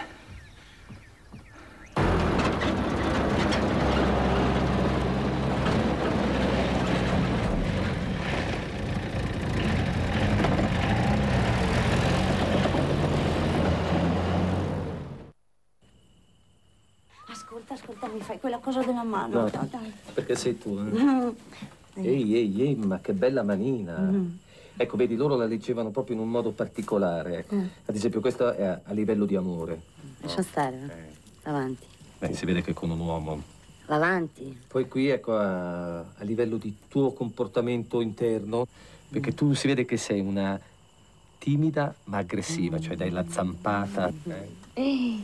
Ascolta, ascolta, mi fai quella cosa della mano. No, dai, dai. perché sei tu, eh? Mm. Ehi, ehi, ehi, ma che bella manina. Mm. Ecco, vedi, loro la leggevano proprio in un modo particolare. Ecco. Mm. Ad esempio, questa è a, a livello di amore. Lascia stare, eh? Avanti. Beh, si vede che con un uomo. Avanti. Poi qui, ecco, a, a livello di tuo comportamento interno, perché tu si vede che sei una timida ma aggressiva, cioè dai la zampata. Eh, Eh.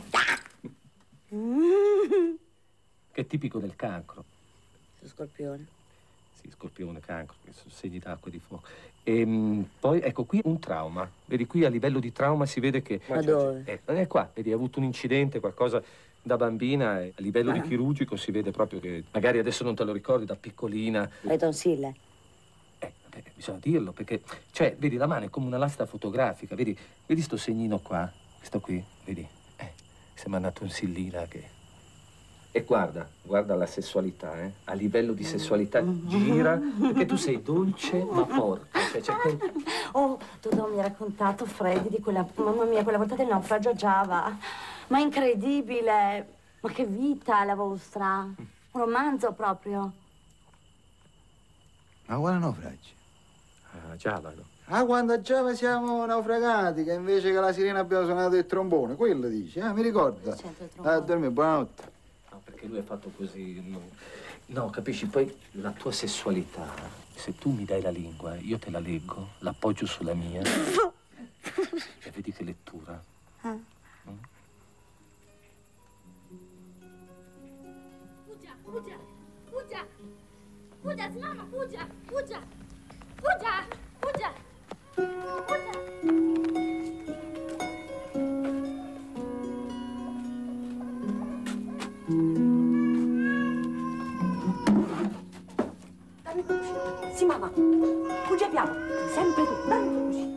che è tipico del cancro. Lo scorpione. Sì, scorpione, cancro, che sono segni d'acqua e di fuoco. E poi, ecco, qui un trauma. Vedi, qui a livello di trauma si vede che... Ma dove? Eh, è qua, vedi, ha avuto un incidente, qualcosa da bambina, e a livello Ah. di chirurgico si vede proprio che... Magari adesso non te lo ricordi, da piccolina... Le tonsille. Eh, vabbè, bisogna dirlo, perché... Cioè, vedi, la mano è come una lastra fotografica, vedi? Vedi sto segnino qua, questo qui, vedi? Eh, sembra una tonsillina che... E guarda, guarda la sessualità, eh? A livello di sessualità gira, perché tu sei dolce ma porca. Cioè, c'è quel... Oh, Totò mi ha raccontato, Freddy, di quella, mamma mia, quella volta del naufragio a Giava. Ma incredibile! Ma che vita la vostra! Un romanzo proprio. Ma quale naufragio? Ah, Giava, no? Ah, quando a Giava siamo naufragati, che invece che la sirena abbiamo suonato il trombone, quello dici, ah, mi ricorda. Ah, dormi, buonanotte. No, perché lui è fatto così. No. No, capisci? Poi la tua sessualità, se tu mi dai la lingua, io te la leggo, l'appoggio sulla mia. E vedi che lettura. Ah. Mm? Puja, Puja, Puja, Puja, Puja, Puja, Puja, Puja, Dammi quel cuscino. Sì, mamma. Puja piano. Sempre tu. Dammi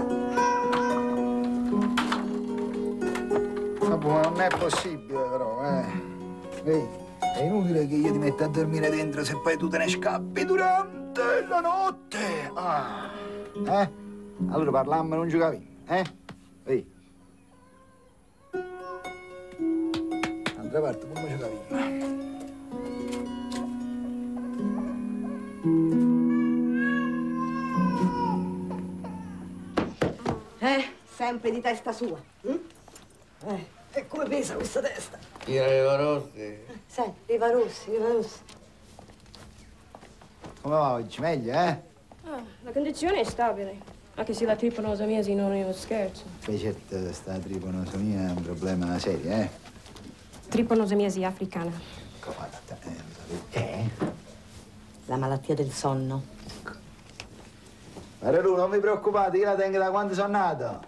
quel cuscino. Vabbè, ma non è possibile però, eh. Vedi? È inutile che io ti metta a dormire dentro se poi tu te ne scappi durante la notte. Ah. Eh? Allora parlammo e non giocavi, eh? Vedi? D'altra parte, come giocavi? Eh, sempre di testa sua. Hm? Eh, e come pesa questa testa? Io avevo rotti. Sai, Riva Rossi, Riva Rossi. Come va oggi? Meglio, eh? Ah, la condizione è stabile, anche se la tripanosomia non è uno scherzo. Beh, certo, sta tripanosomia è un problema serio, eh? Tripanosomia africana. Che è? La malattia del sonno. Guarda, Lu, non vi preoccupate, io la tengo da quando sono nato.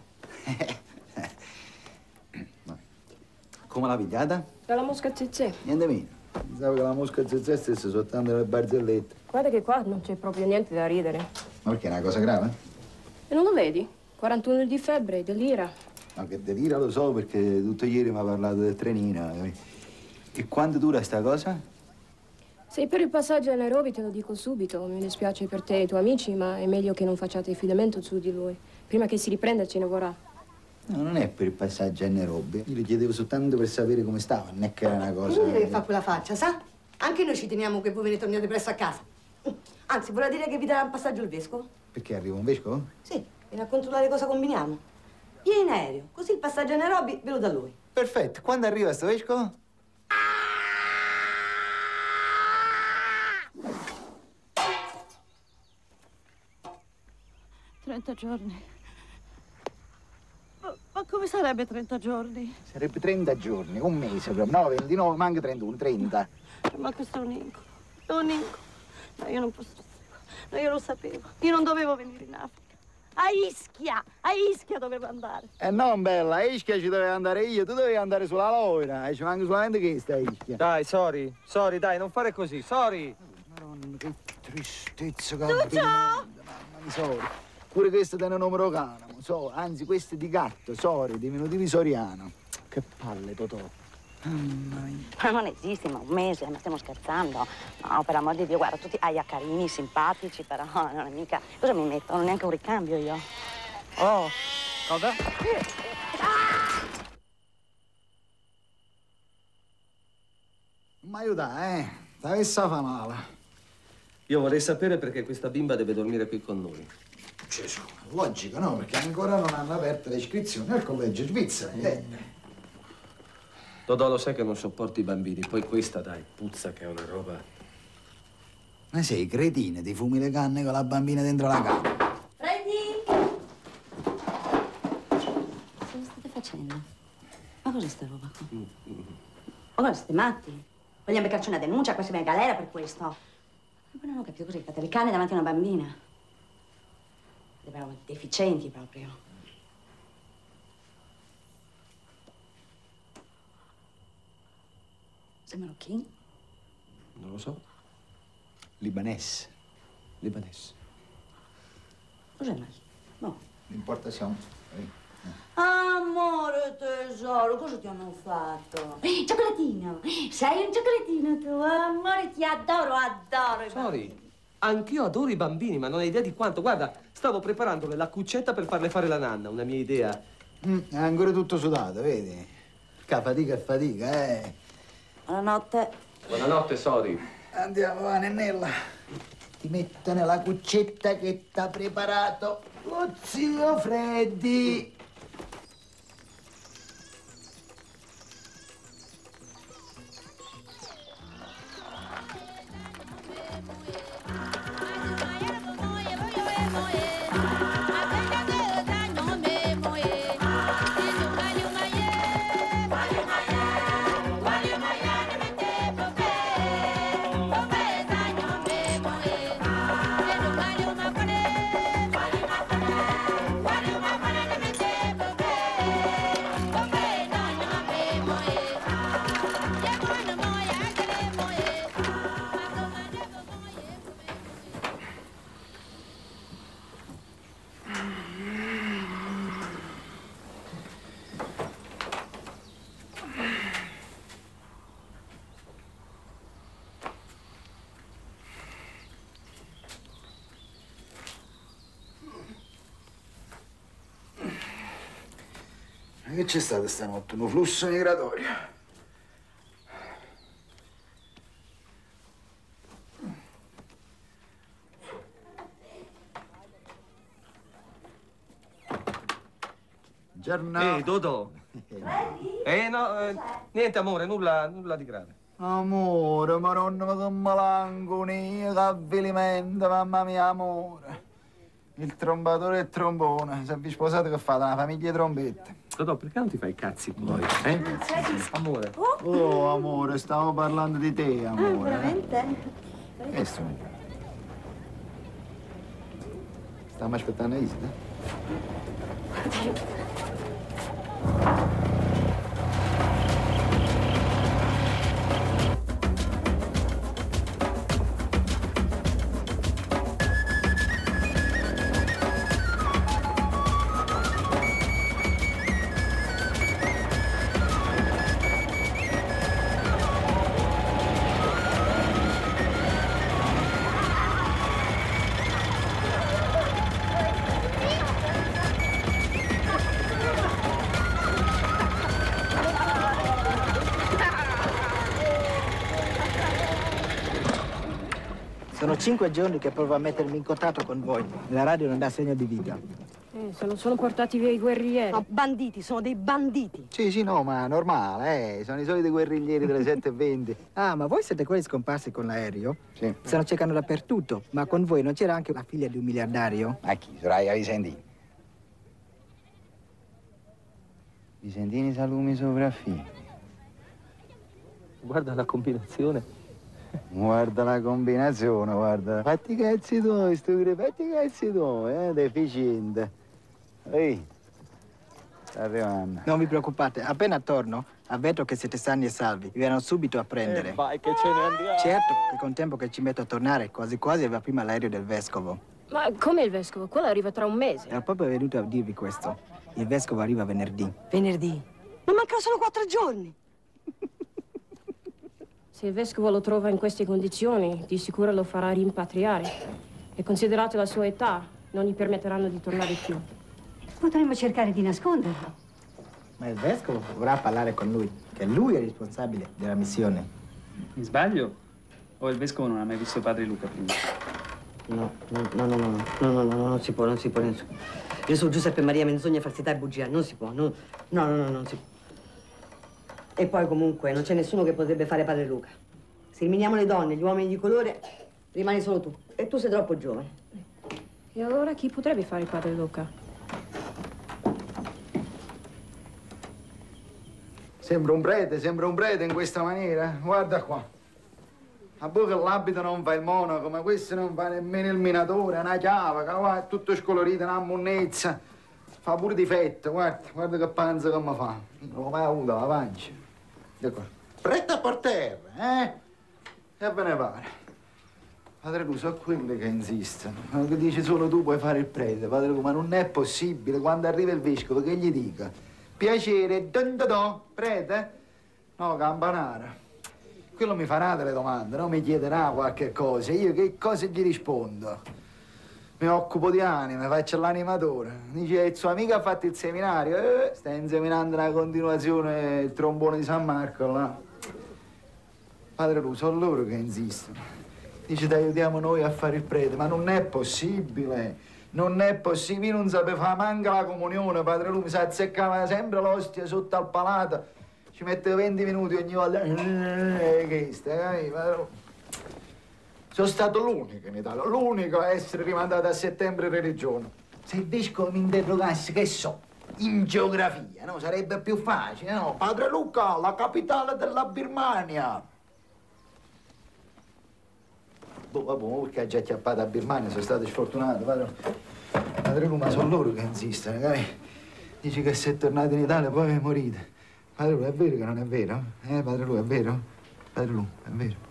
Come l'ha pigliata? Dalla mosca zezé. Niente meno. Pensavo che la mosca zezé stesse soltanto le barzellette. Guarda che qua non c'è proprio niente da ridere. Ma perché è una cosa grave? E non lo vedi? quarantuno di febbre, delira. No, che delira lo so perché tutto ieri mi ha parlato del trenino. E quanto dura sta cosa? Se per il passaggio a Nairobi te lo dico subito. Mi dispiace per te e i tuoi amici, ma è meglio che non facciate affidamento su di lui. Prima che si riprenda ce ne vorrà. No, non è per il passaggio a Nairobi. Io le chiedevo soltanto per sapere come stava, non è che era una cosa... Inutile che fa quella faccia, sa? Anche noi ci teniamo che voi ve ne torniate presto a casa. Anzi, voleva dire che vi darà un passaggio il vescovo? Perché arriva un vescovo? Sì, viene a controllare cosa combiniamo. Vieni in aereo, così il passaggio a Nairobi ve lo dà lui. Perfetto. Quando arriva sto vescovo? trenta giorni. Ma, ma come sarebbe trenta giorni? Sarebbe trenta giorni, un mese proprio. No, ventinove, manca trentuno, trenta. Ma questo è un incubo. È un incubo. No, io non posso stare qua. No, io lo sapevo. Io non dovevo venire in Africa. A Ischia! A Ischia dovevo andare. Eh no, bella, a Ischia ci dovevo andare io, tu dovevi andare sulla Loira, e ci manca solamente questa a Ischia. Dai, sorry, sorry, dai, non fare così, sorry. Madonna, che tristezza che mamma mia, sorry. Pure questo è un numero canamo, so, anzi questo è di gatto, sorry, diminutivi soriano. Che palle, Totò. Ma non esiste, ma un mese, ma stiamo scherzando. No, per amor di Dio, guarda, tutti aia carini, simpatici, però non è mica... Cosa mi mettono? Non è neanche un ricambio io. Oh, cosa? Ma aiuta, eh, t'avessa fa male. Io vorrei sapere perché questa bimba deve dormire qui con noi. Gesù, logico, no? Perché ancora non hanno aperto le iscrizioni al collegio svizzero. Eh. Totò, lo sai che non sopporto i bambini, poi questa, dai, puzza che è una roba... Ma sei cretino, ti fumi le canne con la bambina dentro la camera. Freddy! Cosa state facendo? Ma cos'è sta roba qua? Ma cosa siete matti? Vogliamo beccarci una denuncia, qua si va in galera per questo. Ma non ho capito cosa fate, il cane davanti a una bambina. Sembrano deficienti proprio. Sembrano chi? Non lo so. Libanese. Libanese. Cos'è mai? No. L'importazione. Amore tesoro, cosa ti hanno fatto? Cioccolatino, sei un cioccolatino tu, amore, ti adoro, adoro. Sorry, anch'io adoro i bambini, ma non hai idea di quanto. Guarda, stavo preparandole la cuccetta per farle fare la nanna, una mia idea. Mm, è ancora tutto sudato, vedi? Che fatica e fatica, eh. Buonanotte. Buonanotte, Sori. Andiamo, va, Nennella. Ti metto nella cuccetta che t'ha preparato lo zio Freddy. Che c'è stato stanotte? Un flusso migratorio. Giornata. Ehi, Dodò. Eh, no, eh, niente, amore, nulla, nulla di grave. Amore, maronna, ma che malanconia, che avvilimento, mamma mia, amore. Il trombatore e il trombone, se vi sposate che fate? Una famiglia di trombette. Dodò, perché non ti fai i cazzi poi, eh? Amore. Oh, amore, stavo parlando di te, amore. Ah, veramente? Che sono? Stiamo aspettando la visita? Sono cinque giorni che provo a mettermi in contatto con voi. La radio non dà segno di vita. Eh, se non sono portati via i guerrieri. No, banditi, sono dei banditi. Sì, sì, no, ma normale, eh. Sono i soliti guerriglieri delle sette e venti. Ah, ma voi siete quelli scomparsi con l'aereo? Sì. Stanno cercando dappertutto. Ma con voi non c'era anche la figlia di un miliardario? Ma chi? Soraya Visentini. Visentini salumi sopraffini. Guarda la combinazione. Guarda la combinazione, guarda. Fatti i cazzi tuoi, sto fatti i cazzi tuoi, eh, deficiente. Ehi, sta arrivando. Non vi preoccupate, appena torno, avverto che siete sani e salvi. Vi verranno subito a prendere. Eh, vai che ce ne andiamo. Certo, che con tempo che ci metto a tornare, quasi quasi aveva prima l'aereo del vescovo. Ma come il vescovo? Quello arriva tra un mese. Ero proprio venuto a dirvi questo. Il vescovo arriva venerdì. Venerdì? Ma mancano solo quattro giorni. Se il vescovo lo trova in queste condizioni, di sicuro lo farà rimpatriare. E considerate la sua età, non gli permetteranno di tornare più. Potremmo cercare di nasconderlo. Ma il vescovo vorrà parlare con lui, che lui è responsabile della missione. Mi sbaglio? O il vescovo non ha mai visto padre Luca prima? No, no, no, no, no, no, no, no, no, non si può, non si può. Non si può. Io sono Giuseppe Maria, menzogna, falsità e bugia. Non si può, no, no, no, no, non si può. E poi comunque non c'è nessuno che potrebbe fare padre Luca. Se eliminiamo le donne, gli uomini di colore, rimani solo tu. E tu sei troppo giovane. E allora chi potrebbe fare padre Luca? Sembra un prete, sembra un prete in questa maniera. Guarda qua. A voi che l'abito non fa il monaco, ma questo non fa nemmeno il minatore, una chiave, che guarda, è tutto scolorito, una monnezza. Fa pure difetto, guarda, guarda che panza che mi fa. Non l'ho mai avuto la pancia. Ecco. Pretta a porterra, eh? Che ve ne pare? Padre Lu, sono quelli che insistono. Che dici solo tu puoi fare il prete, Padre Lu, ma non è possibile. Quando arriva il vescovo, che gli dica? Piacere, don don don, prete? No, campanara. Quello mi farà delle domande, no? Mi chiederà qualche cosa. Io che cosa gli rispondo? Mi occupo di anime, faccio l'animatore. Dice, il suo amico ha fatto il seminario. Eh, sta inseminando una continuazione il trombone di San Marco, là. Padre Lu, sono loro che insistono. Dice, ti aiutiamo noi a fare il prete, ma non è possibile, non è possibile, io non sapevo fare manca la comunione, Padre Lu, mi si azzeccava sempre l'ostia sotto al palato, ci metteva venti minuti ogni volta, eh, che sta, eh, Padre Lu. Sono stato l'unico in Italia, l'unico a essere rimandato a settembre in religione. Se il vescovo mi interrogasse, che so, in geografia, no? Sarebbe più facile, no? Padre Luca, la capitale della Birmania. Boh, vabbè, perché ha già acchiappato a Birmania, sono stato sfortunato, padre. Padre Lu, ma sono loro che insistono, capi? Dici che se tornate in Italia poi morite. Padre Lu, è vero che non è vero? Eh, Padre Lu, è vero? Padre Lu, è vero?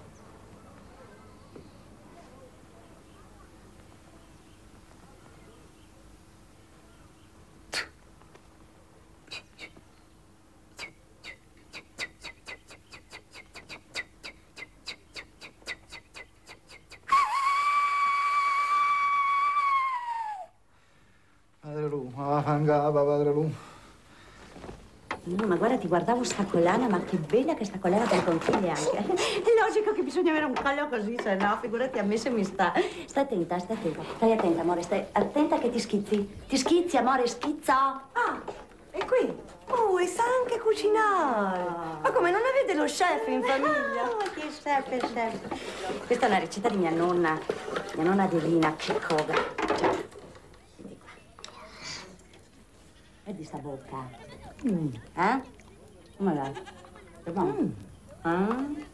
Padre Lu, ma va fangava, Padre Lu. No, ma guarda, ti guardavo sta collana, ma che bella che sta collana te la consigli anche. È logico che bisogna avere un collo così, se no, figurati a me se mi sta. Stai attenta, stai attenta. Stai attenta, amore, stai attenta che ti schizzi. Ti schizzi, amore, schizza. Ah, è qui. Oh, e sa anche cucinare. Ma come, non avete lo chef in famiglia? Oh, che chef, il chef. Questa è una ricetta di mia nonna, mia nonna Adelina Ceccoga. Vedi qua. Vedi sta bocca. Mm. Eh? Come va? È buono? Mm. Eh?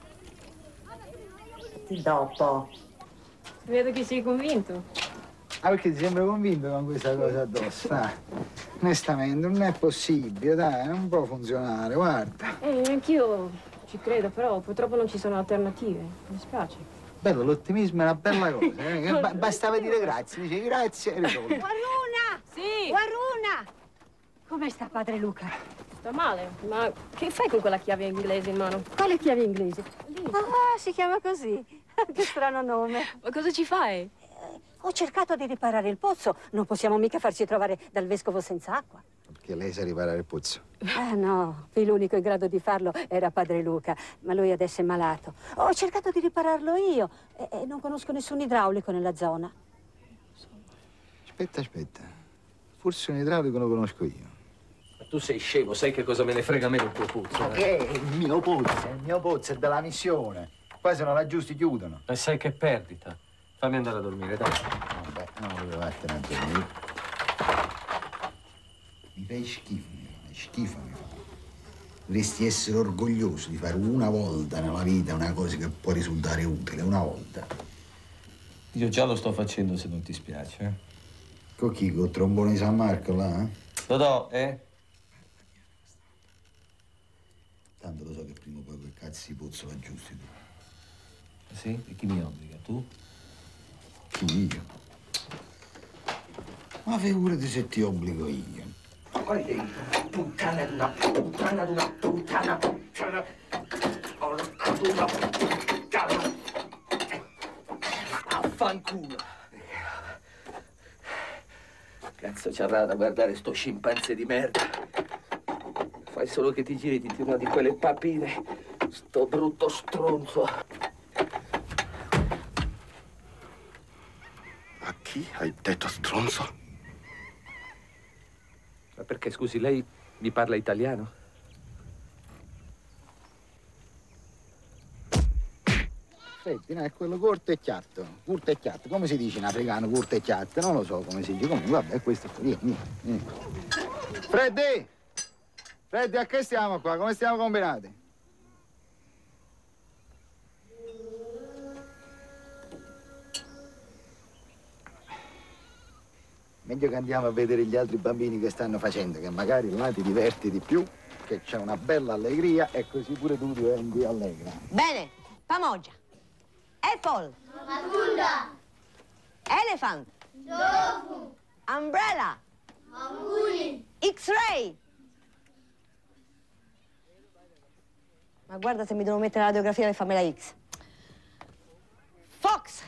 Dopo. Vedo che sei convinto. Ah, perché ti sembra convinto con questa cosa addosso? Dai. Onestamente, non è possibile, dai, non può funzionare, guarda. Eh, anch'io ci credo, però purtroppo non ci sono alternative. Mi spiace. Bello, l'ottimismo è una bella cosa. Eh? Ba- bastava dire grazie, dici grazie e risolvi. Guarruna! Sì? Guarruna! Come sta padre Luca? Sta male, ma che fai con quella chiave inglese in mano? Quale chiave inglese? Lì. Ah, si chiama così. Che strano nome. Ma cosa ci fai? Ho cercato di riparare il pozzo. Non possiamo mica farci trovare dal vescovo senza acqua. Perché lei sa riparare il pozzo? Ah, no. Qui l'unico in grado di farlo era padre Luca, ma lui adesso è malato. Ho cercato di ripararlo io e, e non conosco nessun idraulico nella zona. Aspetta, aspetta. Forse un idraulico lo conosco io. Ma tu sei scemo, sai che cosa me ne frega a me del tuo pozzo? Ma che è il mio pozzo? Il mio pozzo è della missione. Qua se non l'aggiusti chiudono. E sai che perdita. Fammi andare a dormire, dai. Vabbè, no, dovevo vattene a dormire. Mi fai schifo, mi fai schifo, mi fai. Dovresti essere orgoglioso di fare una volta nella vita una cosa che può risultare utile, una volta. Io già lo sto facendo, se non ti spiace, eh? Con chi? Con il trombone di San Marco, là, eh? Dodò, eh? Tanto lo so che prima o poi quel cazzo di pozzo lo aggiusti tu. Sì? E chi mi obbliga? Tu? Chi, io? Ma figurati se ti obbligo io. Puttana di una puttana di una puttana puttana. Porca di una puttana. Affanculo. Cazzo c'avrà da guardare sto scimpanzé di merda. Fai solo che ti giri, ti tiro una di quelle papine. Sto brutto stronzo. A chi hai detto stronzo? Ma perché, scusi, lei mi parla italiano? Senti, no, è quello corto e chiatto. Curto e chiatto. Come si dice in africano curto e chiatto? Non lo so come si dice. Comunque, vabbè, questo è vieni, vieni, vieni. Freddy! Freddy, a che stiamo qua? Come stiamo combinati? Meglio che andiamo a vedere gli altri bambini che stanno facendo, che magari là ti diverti di più, che c'è una bella allegria e così pure tu diventi allegra. Bene, Pamogia. Apple. Matunda. Elephant. Tofu. Umbrella. Ambuli. X-ray. Ma guarda se mi devo mettere la radiografia per farmi la X. Fox.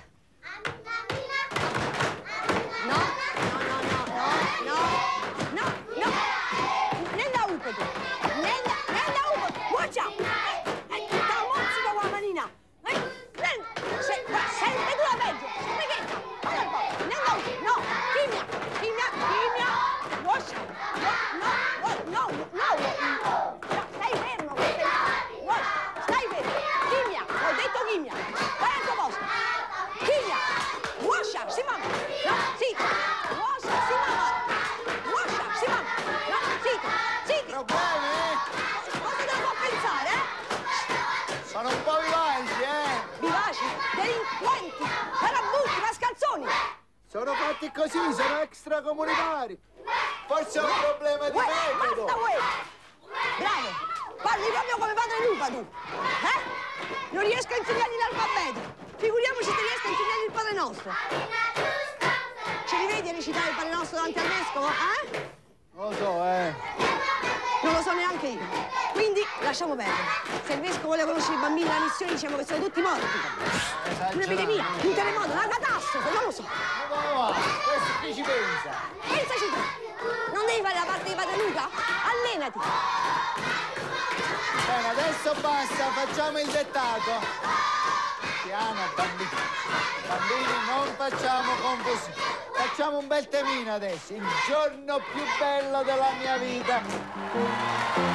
No, no, no, no, no, no, no, no. Nenda upo tu. Nenda, nenda upo. Watch out. Sta mozzica qua la manina. Nenda. Se, sempre tu la peggio. Spighetta. Guarda un po'. Nenda upo. No. Chimia. Chimia. Chimia. Watch out. No, no, no, no, no. Stai fermo. Stai fermo. Chimia. Ho detto chimia. Vai al tuo posto. Chimia. Washa, si mamma. No, zitto. Washa, si mamma. Washa, si mamma. No, zitto. Zitti. Problemi? Cosa te lo può pensare, eh? Sono un po' vivaci, eh? Vivaci, delinquenti, parabutti, mascalzoni. Sono fatti così, sono extracomunitari. Forse è un problema di Uè, metodo. basta, uè. Bravo. Parli proprio come padre Luca, tu. Eh? Non riesco a insegnargli l'alfabeto. Figuriamoci se riesco a insegnargli il Padre Nostro. Ce li vedi a recitare il Padre Nostro davanti al vescovo, eh? Non lo so, eh. Non lo so neanche io. Quindi lasciamo perdere. Se il vescovo vuole conoscere i bambini della missione, diciamo che sono tutti morti. Un'epidemia, un terremoto, una catastrofe, non lo so. Ma va, questo qui ci pensa. Pensaci tu. Non devi fare la parte di Padre Luca? Allenati. Bene, adesso basta, facciamo il dettato. Piano, bambini. Bambini, non facciamo confusione. Facciamo un bel temino adesso. Il giorno più bello della mia vita.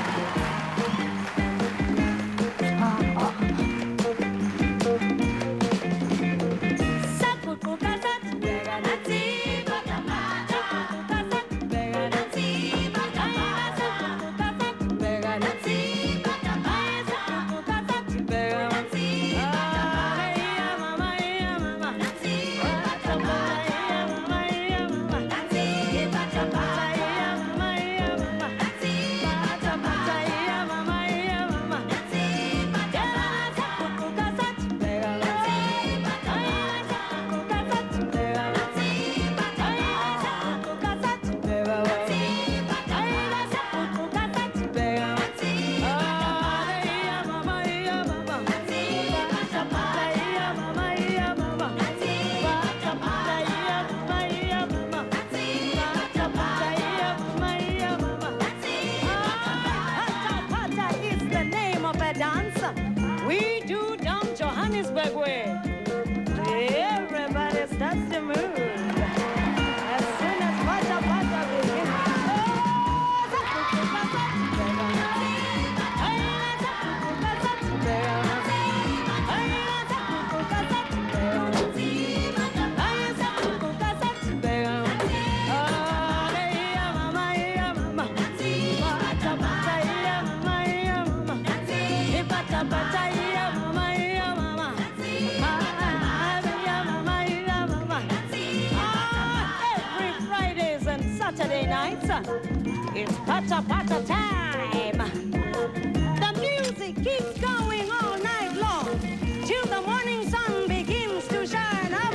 It's pata pata time. The music keeps going all night long till the morning sun begins to shine up.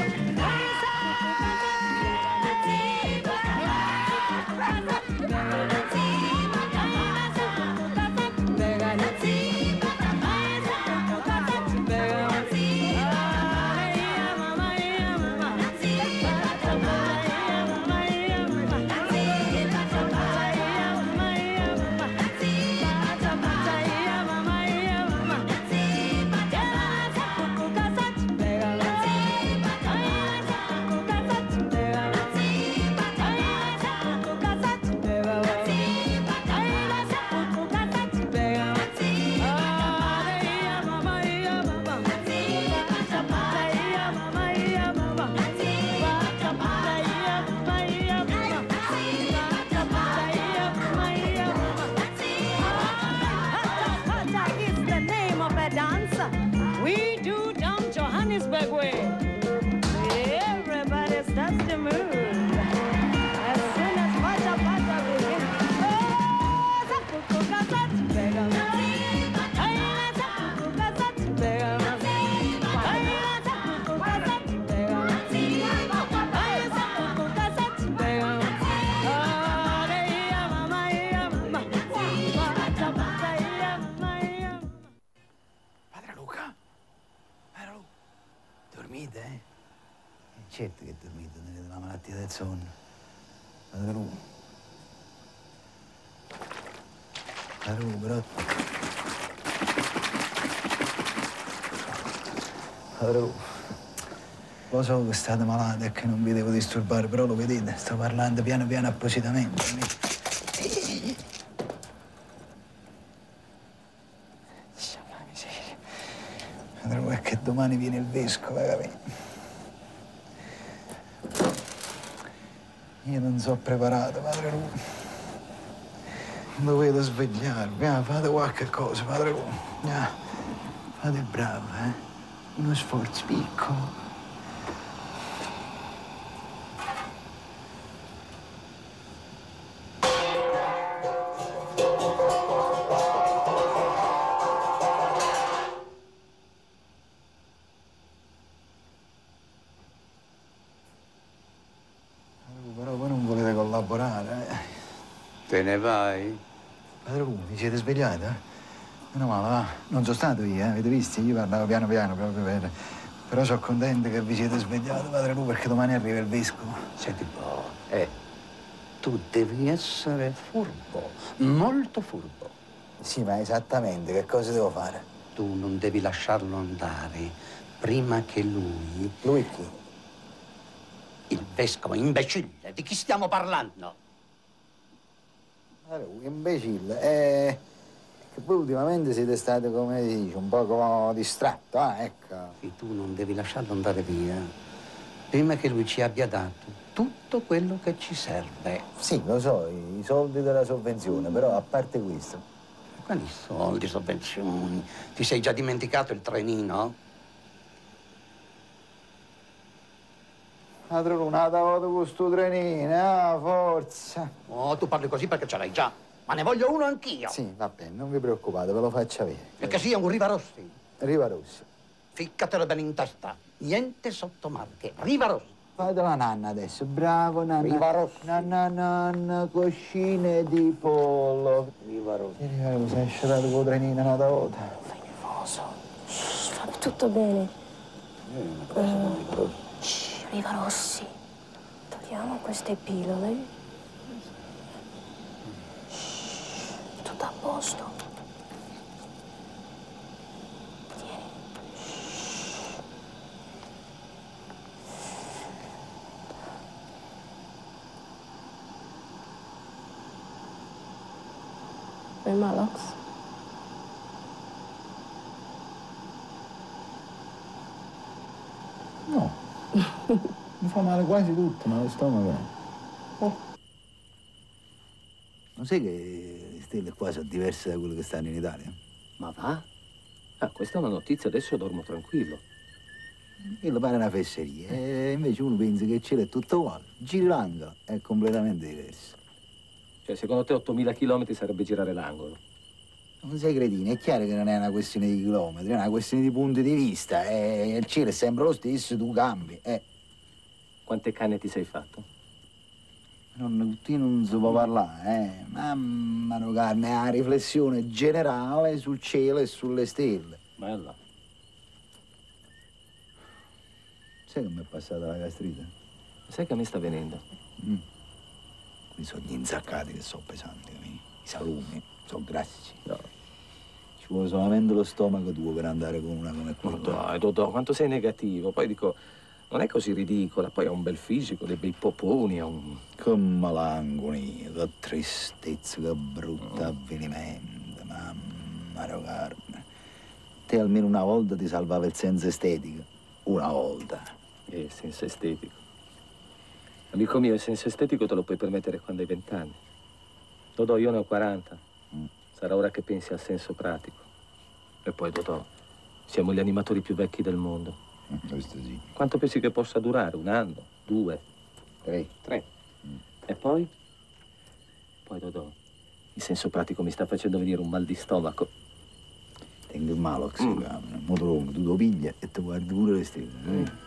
certo che dormite, tenete la malattia del sonno. Padre Lu. Padre Lu, però... Padre Lu, lo so che state malati e che non vi devo disturbare, però lo vedete, sto parlando piano piano appositamente. Padre Lu, è che domani viene il vescovo, capito? Io non sono preparato, Padre Lu. Dovete svegliarvi, eh? Fate qualche cosa, Padre Lu. Eh? Fate il bravo, eh? Uno sforzo piccolo. Te ne vai? Padre Lu, vi siete svegliati, eh? Meno male, va. Non sono stato io, eh? Avete visto? Io parlavo piano piano proprio per... Però sono contento che vi siete svegliati, Padre Lu, perché domani arriva il vescovo. Senti un po', eh. Tu devi essere furbo, molto furbo. Sì, ma esattamente che cosa devo fare? Tu non devi lasciarlo andare prima che lui... Lui chi? Il vescovo, imbecille, di chi stiamo parlando? Allora, imbecille, eh, che voi ultimamente siete stati, come si dice, un poco distratto, ah, ecco. E tu non devi lasciarlo andare via prima che lui ci abbia dato tutto quello che ci serve. Sì, lo so, i soldi della sovvenzione, però a parte questo. Quali soldi, sovvenzioni? Ti sei già dimenticato il trenino? Padre Lu, una volta con questo trenino, ah, forza. Oh, tu parli così perché ce l'hai già, ma ne voglio uno anch'io. Sì, va bene, non vi preoccupate, ve lo faccio avere. E che sia un Riva Rossi. Riva Rossi. Ficcatelo bene in testa, niente sottomarche, Riva Rossi. Fate la nanna adesso, bravo nanna. Riva Rossi. Nanna, nanna, coscine di pollo. Riva Rossi. Riva Rossi, hai scegliato con trenino una volta. Fai nervoso. Shh, fa tutto bene. Eh, uh, Riva Rossi, togliamo queste pillole. Shh, tutto a posto. Tieni. Shh. È Malox? No. Mi fa male quasi tutto, ma lo stomaco. Oh. Non sai che le stelle qua sono diverse da quelle che stanno in Italia? Ma va? Ah, questa è una notizia, adesso dormo tranquillo. Quello pare una fesseria, e invece uno pensa che il cielo è tutto uguale. Giri l'angolo, è completamente diverso. Cioè, secondo te ottomila chilometri sarebbe girare l'angolo? Non sei cretino, è chiaro che non è una questione di chilometri, è una questione di punti di vista. E il cielo è sempre lo stesso, tu cambi. Eh. Quante canne ti sei fatto? Non, tutti non si può parlare, eh. Mamma mia, Carme, è una riflessione generale sul cielo e sulle stelle. Bella. Sai che mi è passata la gastrite? Sai che a me sta venendo? Mm. Qui sono gli insaccati che sono pesanti, i salumi, sono grassi. No. Ci vuole solamente lo stomaco tuo per andare con una come quella. Dai, Dodò, quanto sei negativo. Poi dico, non è così ridicola. Poi ha un bel fisico, dei bei poponi, ha un... Che malanconia, che tristezza, che brutto avvenimento. Mamma mia, Carme. Te almeno una volta ti salvava il senso estetico. Una volta. Eh, il senso estetico. Amico mio, il senso estetico te lo puoi permettere quando hai vent'anni. Dodò, io ne ho quaranta. Mm. Sarà ora che pensi al senso pratico. E poi, Dodò, siamo gli animatori più vecchi del mondo. Mm, questo sì. Quanto pensi che possa durare? Un anno? Due? Tre. Tre. Mm. E poi? Poi, Dodò, il senso pratico mi sta facendo venire un mal di stomaco. Tengo il Malox, mm. Molto lungo, tu lo piglia e ti guardi pure le stelle. Mm. Eh?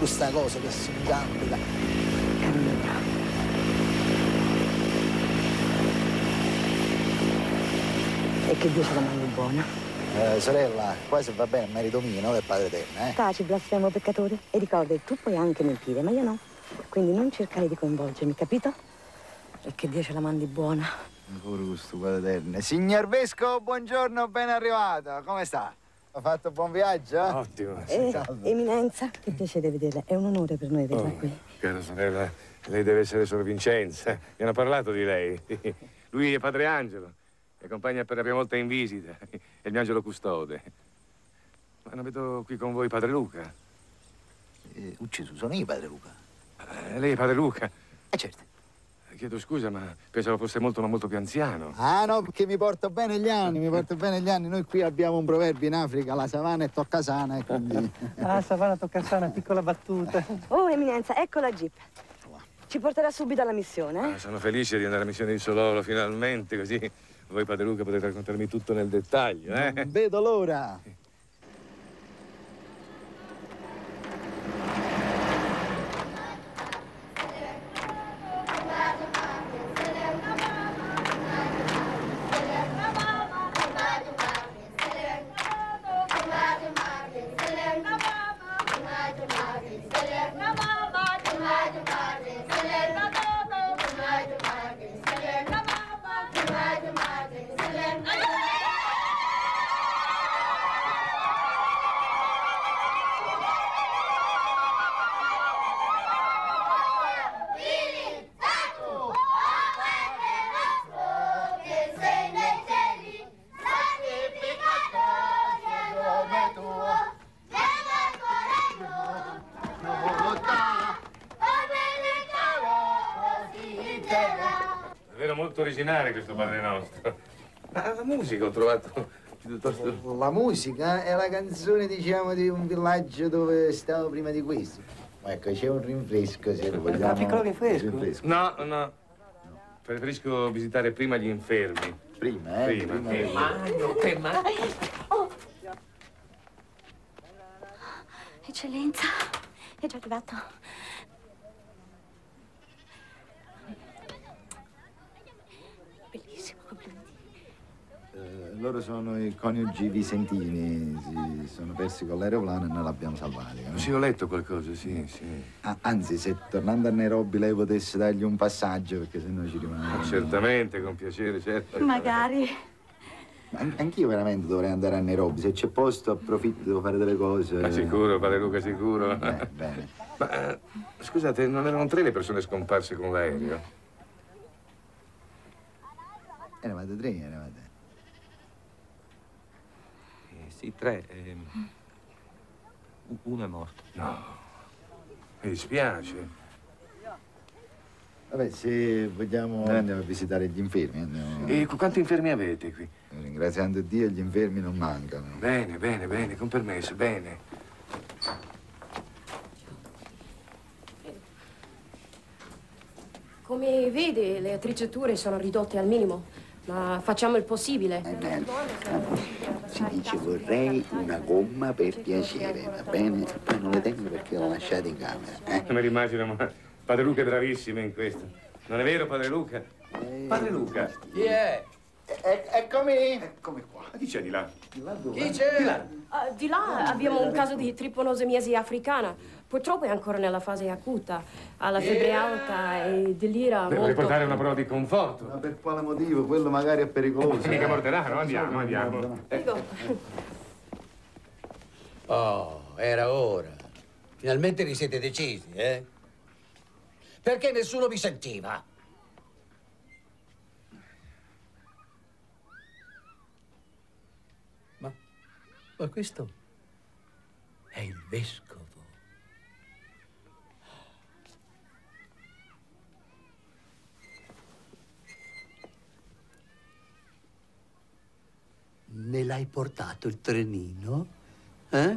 pure sta cosa che si incambica. E che Dio ce la mandi buona. Eh, sorella, qua se va bene, merito mio, no? Del Padre Eterno, eh? Taci, blasfemo peccatore. E ricorda, tu puoi anche mentire, ma io no. Quindi non cercare di coinvolgermi, capito? E che Dio ce la mandi buona. Ancora questo Padre Eterno. Signor Vescovo, buongiorno, ben arrivato. Come sta? Ha fatto buon viaggio? Eh? Ottimo. Eh, Eminenza, che piacere vederla. È un onore per noi averla Oh, qui. cara sorella, lei deve essere Sor Vincenza. Mi hanno parlato di lei. Lui è Padre Angelo. Mi accompagna per la prima volta in visita. È il mio angelo custode. Ma non vedo qui con voi Padre Luca. Eh, ucciso, sono io Padre Luca. Eh, lei è Padre Luca? Eh, certo. Chiedo scusa, ma pensavo fosse molto, ma molto più anziano. Ah, no, perché mi porto bene gli anni, mi porto bene gli anni. Noi qui abbiamo un proverbio in Africa, la savana è toccasana, e quindi... Ah, savana toccasana, piccola battuta. Oh, Eminenza, ecco la jeep. Ci porterà subito alla missione, eh? Ah, sono felice di andare alla missione di Sololo, finalmente, così voi, Padre Luca, potete raccontarmi tutto nel dettaglio, eh? Non vedo l'ora. Davvero molto originale questo Padre Nostro. Ma la musica ho trovato piuttosto... La musica è la canzone, diciamo, di un villaggio dove stavo prima di questo. Ecco, c'è un rinfresco, se lo vogliamo. Un piccolo rinfresco? rinfresco. No, no. Preferisco visitare prima gli infermi. Prima, eh? Prima. Prima. Che magno, che magno. Oh. Eccellenza, è già arrivato. Bellissimo, complimenti. Eh, loro sono i coniugi vicentini, si sono persi con l'aeroplano e noi l'abbiamo salvati. No? Sì, ho letto qualcosa, sì, sì. Ah, anzi, se tornando a Nairobi lei potesse dargli un passaggio, perché sennò ci rimane. Ah, certamente, con piacere, certo. Magari. An- anch'io veramente dovrei andare a Nairobi, se c'è posto approfitto, devo fare delle cose. Ma sicuro, Padre Luca, sicuro. Beh, bene. Ma eh, scusate, non erano tre le persone scomparse con l'aereo? Eravate tre, eravate. Eh, sì, tre. ehm, u- Uno è morto. No, mi dispiace. Vabbè, se vogliamo, noi andiamo a visitare gli infermi. Andiamo... E quanti infermi avete qui? Ringraziando Dio, gli infermi non mancano. Bene, bene, bene, con permesso, bene. Come vede, le attrezzature sono ridotte al minimo, ma facciamo il possibile. Si dice vorrei una gomma per piacere, va bene? Poi non le tengo perché l'ho lasciata in camera. Eh? Non me l'immagino, ma Padre Luca è bravissimo in questo. Non è vero, Padre Luca? Padre Luca, chi è? E- eccomi! Eccomi qua. Ma chi c'è di là? Di là dove? Chi c'è? Di là. Ah, di là abbiamo un caso di triponosemiasi africana. Purtroppo è ancora nella fase acuta. Ha la febbre alta e delira Devo molto. riportare una prova di conforto. Ma per quale motivo? Quello magari è pericoloso. Mica morteranno, andiamo, andiamo. Prego. Oh, era ora. Finalmente vi siete decisi, eh? Perché nessuno vi sentiva? Ma, ma questo è il vescovo. Me l'hai portato il trenino? Eh?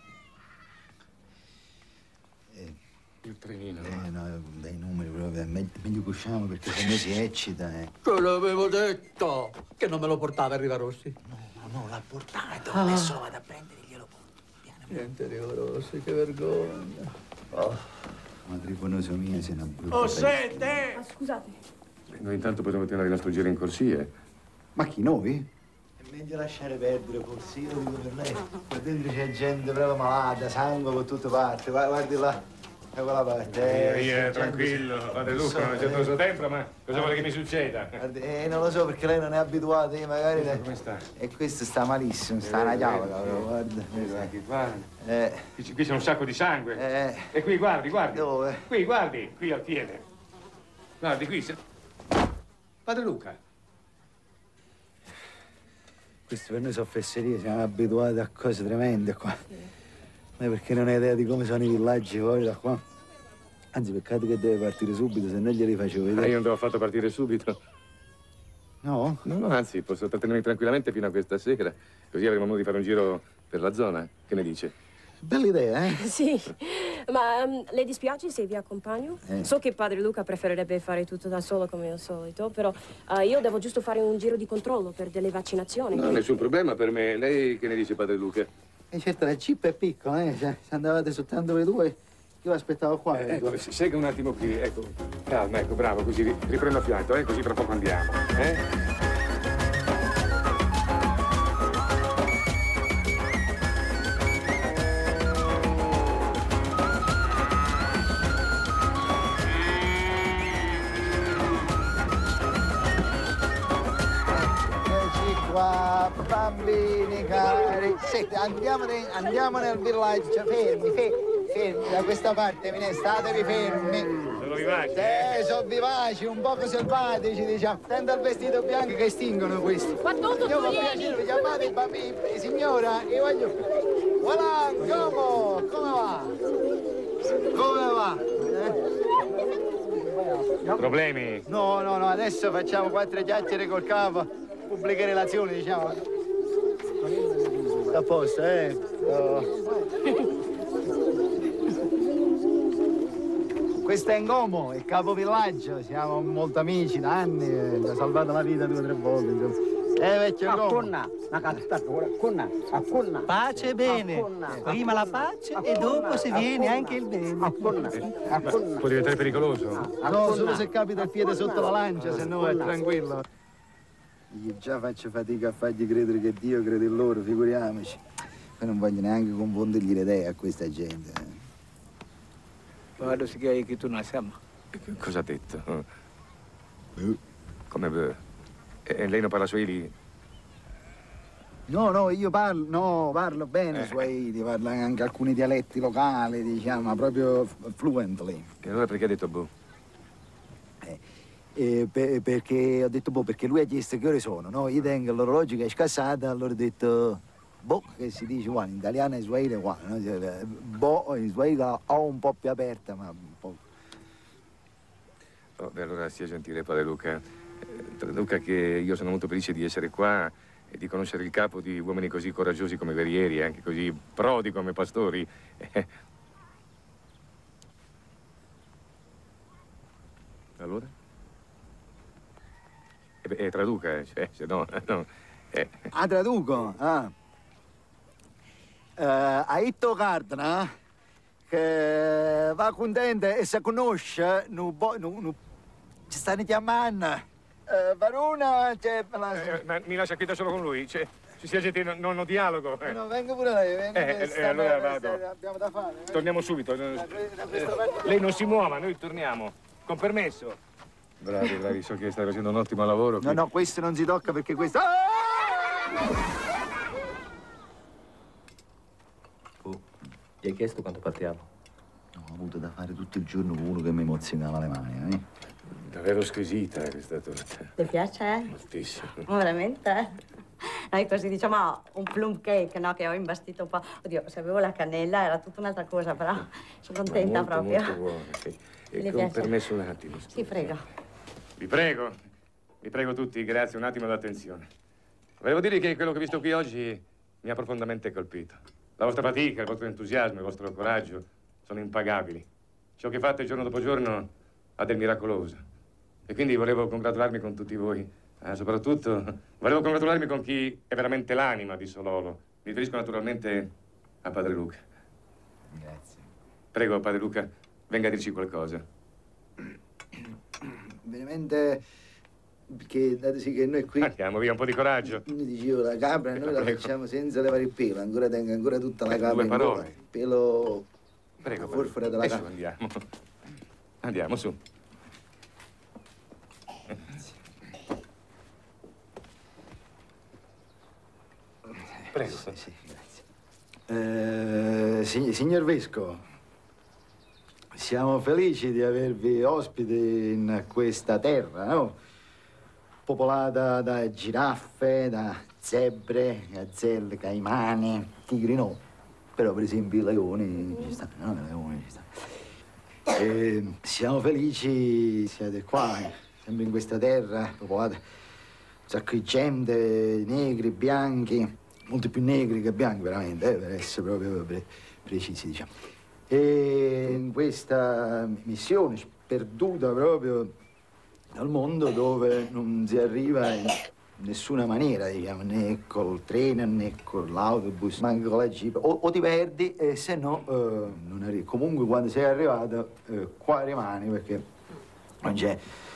Il trenino. Eh, no, dai numeri proprio, è meglio, meglio che usciamo perché se no si eccita, eh. Te l'avevo detto che non me lo portava a Rivarossi. No, no, l'ha portato, Ah. adesso lo vado a prendere e glielo porto. Piano, piano. Niente Rivarossi, che vergogna. Oh, ma triponoso mio, sei una brutta Oh, bestia. sente! Ah, scusate. Noi intanto potremmo tenere il nostro giro in corsie. Ma chi, noi? È meglio lasciare perdere, forse, io lo dico per lei. Qua dentro c'è gente proprio malata, sangue per tutte parti. Guardi, guardi là, da quella parte. Via, Eh, via, c'è tranquillo, gente- padre Non Luca, so, non c'è eh. il suo tempo, ma cosa vuole che mi succeda? Guardi, eh, non lo so perché lei non è abituata, io magari... le- Come sta? E questo sta malissimo, sta una chiavola, guarda. Guarda, guarda. Eh, Qui, qui c'è un sacco di sangue. eh, E qui, guardi, guardi. Dove? Qui, guardi, qui al piede. Guardi, qui. se- Padre Luca. questo per noi sono fesserie, siamo abituati a cose tremende qua. Ma perché non hai idea di come sono i villaggi fuori da qua? Anzi, peccato che deve partire subito, se non glieli facevo Ma vedere. io non devo affatto partire subito. No? No, no, anzi, posso trattenermi tranquillamente fino a questa sera. Così avremo modo di fare un giro per la zona. Che ne dice? Bella idea, eh? Sì, ma um, le dispiace se vi accompagno? Eh. So che padre Luca preferirebbe fare tutto da solo come al solito, però uh, io devo giusto fare un giro di controllo per delle vaccinazioni. No, nessun problema per me. Lei che ne dice, padre Luca? E certo, la jeep è piccola, eh? Se se andavate soltanto voi due, io aspettavo qua. Eh, ecco. ecco, si- sega un attimo qui, ecco. Calma, ecco, bravo, così ri- riprendo a fianco, eh, così tra poco andiamo. Eh? Eccoci qua, bambini cari. Senti, andiamo, ne- andiamo nel villaggio, fermi, fermi, fermi, da questa parte, me ne statevi fermi. Sono vivaci, Eh, sono vivaci, un poco selvatici, diciamo. Tenta il vestito bianco che stingono questi. Ma tutto Io con tu vieni. piacere, vi chiamate i bambini, signora, io voglio... Voilà, come? Come va? Come va? Eh? Problemi? No, no, no, adesso facciamo quattro chiacchiere col capo, pubbliche relazioni, diciamo. Sta a posto, eh? Oh. Questo è Ngomo, il capovillaggio, siamo molto amici da anni, eh, mi ha salvato la vita due o tre volte, insomma. Eh, vecchio Ngomo. Pace e bene. Prima la pace e dopo si viene anche il bene. Può diventare pericoloso? No, solo se capita il piede sotto la lancia, se no è tranquillo. Io già faccio fatica a fargli credere che Dio crede in loro, figuriamoci. Poi non voglio neanche confondergli le idee a questa gente. eh. Guarda, si chiama che tu non siamo. Cosa ha detto? Come beh? E lei non parla swahili? No, no, io parlo, no, parlo bene Eh. Swahili, parlo anche alcuni dialetti locali, diciamo, proprio f- fluently. E allora perché ha detto boh? Eh, per- perché ho detto boh, perché lui ha chiesto che ore sono, no? Io tengo l'orologio che è scassato, allora ho detto boh, che si dice qua, in italiano e in Swahili è uguale, no? Cioè, boh, in Swahili ho un po' più aperta, ma un po'. Oh, beh, allora sia gentile, padre Luca. Eh, traduca che io sono molto felice di essere qua e di conoscere il capo di uomini così coraggiosi come guerrieri e anche così prodi come pastori. Eh. Allora? E beh, eh, traduca, eh, cioè, se no, no. Eh. Ah, traduco? Ah. Eh, a Itto Cardna, che va contenta e si conosce, nu, bo- nu, nu, ci stanno chiamando. Eh, Varuna, c'è... Eh, ma mi lascia qui da solo con lui? Cioè, ci sia gente, non, non ho dialogo. Eh. No, venga pure lei, venga, Eh, che eh, stanno- allora vado. abbiamo da fare. eh. Torniamo subito. Da questa parte- Lei non si muova, noi torniamo. Con permesso. Bravi, bravi, so che stai facendo un ottimo lavoro. No, no, questo non si tocca perché questo... Ah! Oh, gli hai chiesto quando partiamo? No, ho avuto da fare tutto il giorno con uno che mi emozionava le mani, eh? Davvero squisita eh, questa torta. Ti piace? Moltissimo. Ma veramente? Noi così diciamo un plum cake, no? Che ho imbastito un po'. Oddio, se avevo la cannella era tutta un'altra cosa, però sono contenta molto, proprio. molto buono, sì. E Le con piace? permesso un attimo. Sì, prego. Vi prego, vi prego tutti, grazie, un attimo d'attenzione. Volevo dire che quello che ho visto qui oggi mi ha profondamente colpito. La vostra fatica, il vostro entusiasmo, il vostro coraggio sono impagabili. Ciò che fate giorno dopo giorno ha del miracoloso. E quindi volevo congratularmi con tutti voi. Eh, soprattutto volevo congratularmi con chi è veramente l'anima di Sololo. Mi riferisco naturalmente a padre Luca. Grazie. Prego, padre Luca, venga a dirci qualcosa. Veramente, perché datesi che noi qui... Andiamo via, un po' di coraggio. Mi dicevo, la capra noi la Prego. facciamo senza levare il pelo, ancora tengo ancora tutta la Eh, capra due in parole. gola. Il pelo... Prego, la padre. forfora della E su, capra. andiamo. Andiamo, su. Prego. Sì, sì, grazie. Eh, sig- signor Vescovo, siamo felici di avervi ospiti in questa terra, no? Popolata da giraffe, da zebre, gazzelle, caimani, tigri no. Però per esempio i leoni ci stanno, no? I leoni ci stanno. E siamo felici, siete qua, eh, sempre in questa terra popolata, un sacco di gente, negri, bianchi, molti più negri che bianchi veramente, eh, per essere proprio pre- precisi, diciamo. E in questa missione sperduta proprio dal mondo dove non si arriva in nessuna maniera, diciamo, né col treno né con l'autobus, manco con la jeep, o, o ti perdi e se no eh, non arrivi. Comunque quando sei arrivato eh, qua rimani perché non c'è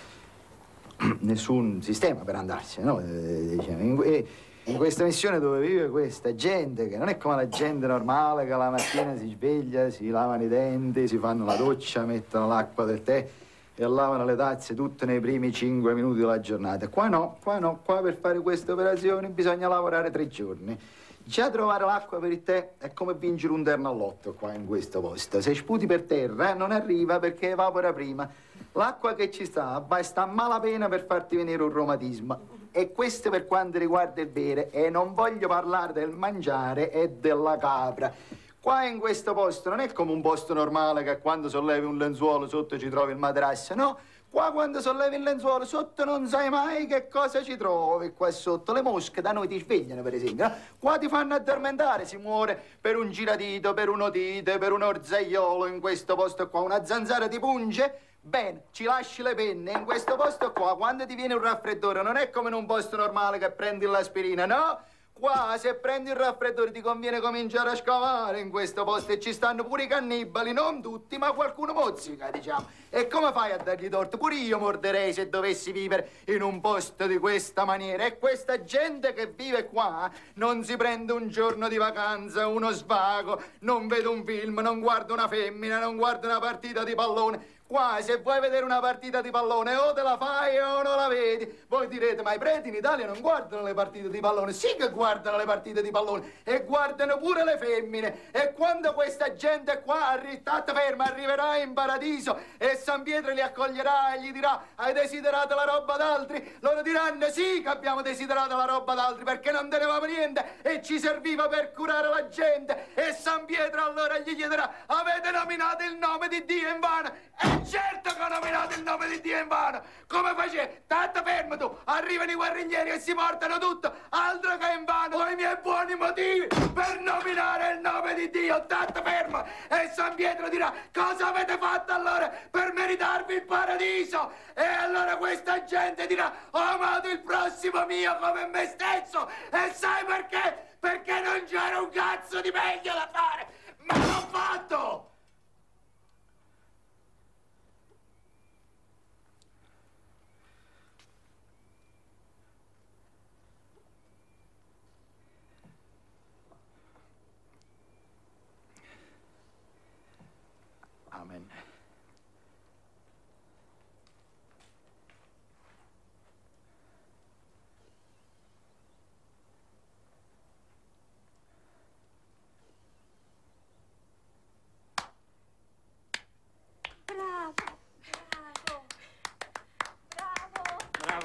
nessun sistema per andarsene, no? Eh, diciamo. in, e in questa missione dove vive questa gente che non è come la gente normale che la mattina si sveglia, si lavano i denti, si fanno la doccia, mettono l'acqua del tè e lavano le tazze tutte nei primi cinque minuti della giornata. Qua no, qua no, qua per fare queste operazioni bisogna lavorare tre giorni. Già trovare l'acqua per il tè è come vincere un terno all'otto qua in questo posto. Se sputi per terra eh, non arriva perché evapora prima. L'acqua che ci sta basta a malapena per farti venire un reumatismo. E questo per quanto riguarda il bere. E non voglio parlare del mangiare e della capra. Qua in questo posto non è come un posto normale che quando sollevi un lenzuolo sotto ci trovi il materasso, no? Qua quando sollevi il lenzuolo sotto non sai mai che cosa ci trovi qua sotto. Le mosche da noi ti svegliano, per esempio, no? Qua ti fanno addormentare, si muore per un giradito, per un'otite, per un orzaiolo in questo posto qua. Una zanzara ti punge? Bene, ci lasci le penne. In questo posto qua, quando ti viene un raffreddore, non è come in un posto normale che prendi l'aspirina, no? Qua, se prendi il raffreddore, ti conviene cominciare a scavare in questo posto e ci stanno pure i cannibali, non tutti, ma qualcuno mozzica, diciamo. E come fai a dargli torto? Pure io morderei se dovessi vivere in un posto di questa maniera. E questa gente che vive qua non si prende un giorno di vacanza, uno svago, non vede un film, non guarda una femmina, non guarda una partita di pallone. Qua, se vuoi vedere una partita di pallone, o te la fai o non la vedi. Voi direte, ma i preti in Italia non guardano le partite di pallone. Sì che guardano le partite di pallone e guardano pure le femmine. E quando questa gente qua, state ferma, arriverà in paradiso e San Pietro li accoglierà e gli dirà, hai desiderato la roba d'altri? Loro diranno, sì che abbiamo desiderato la roba d'altri perché non tenevamo niente e ci serviva per curare la gente. E San Pietro allora gli chiederà, avete nominato il nome di Dio in vano? E certo che ho nominato il nome di Dio in vano! Come facevi? Tanto fermo tu! Arrivano i guerriglieri e si portano tutto! Altro che in vano! Ho i miei buoni motivi per nominare il nome di Dio! Tanto fermo! E San Pietro dirà, cosa avete fatto allora per meritarvi il paradiso? E allora questa gente dirà, ho amato il prossimo mio come me stesso! E sai perché? Perché non c'era un cazzo di meglio da fare! Ma l'ho fatto! Amen. Bravo, bravo, bravo. Bravo.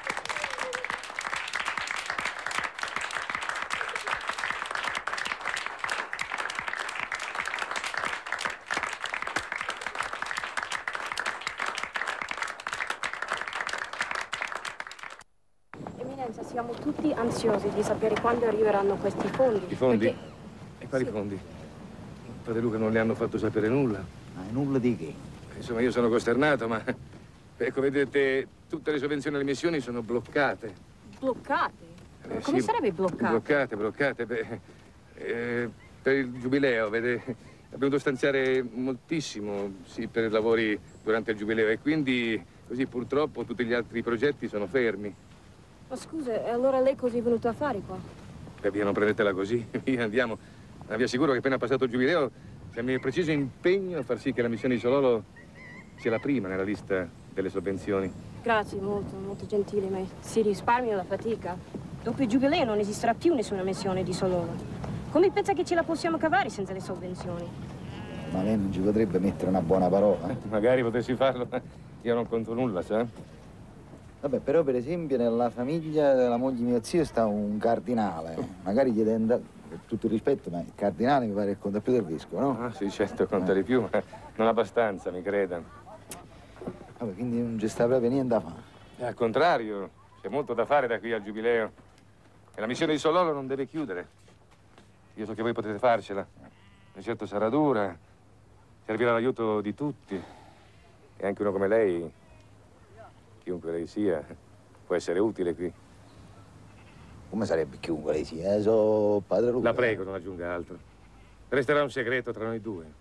Eminenza, siamo tutti ansiosi di sapere quando arriveranno questi fondi. I fondi? Perché... E quali Sì. fondi? Padre Luca non le hanno fatto sapere nulla. Ma nulla di che? Insomma, io sono costernato, ma ecco, vedete, tutte le sovvenzioni alle missioni sono bloccate. Bloccate? Eh, Come sì, sarebbe bloccato? Bloccate, bloccate. Beh, eh, per il giubileo, vede, abbiamo dovuto stanziare moltissimo, sì, per i lavori durante il giubileo e quindi così purtroppo tutti gli altri progetti sono fermi. Ma scusa, e allora lei cosa è venuto a fare qua? E via, non prendetela così, via, andiamo. Ma vi assicuro che appena passato il giubileo siamo in preciso impegno a far sì che la missione di Sololo sia la prima nella lista delle sovvenzioni. Grazie, molto, molto gentile, ma si risparmia la fatica. Dopo il giubileo non esisterà più nessuna missione di Sololo. Come pensa che ce la possiamo cavare senza le sovvenzioni? Ma lei non ci potrebbe mettere una buona parola? Magari potessi farlo, io non conto nulla, sa? Vabbè, però per esempio nella famiglia della moglie di mio zio sta un cardinale. Magari chiedendo, per tutto il rispetto, ma il cardinale mi pare che conta più del vescovo, no? Ah, sì, certo, conta di più, ma non abbastanza, mi creda. Vabbè, quindi non ci sta proprio niente da fare. E al contrario, c'è molto da fare da qui al giubileo. E la missione di Sololo non deve chiudere. Io so che voi potete farcela. E certo sarà dura. Servirà l'aiuto di tutti. E anche uno come lei, chiunque lei sia, può essere utile qui. Come sarebbe chiunque lei sia? Eh, so padre Luca. La prego, non aggiunga altro. Resterà un segreto tra noi due.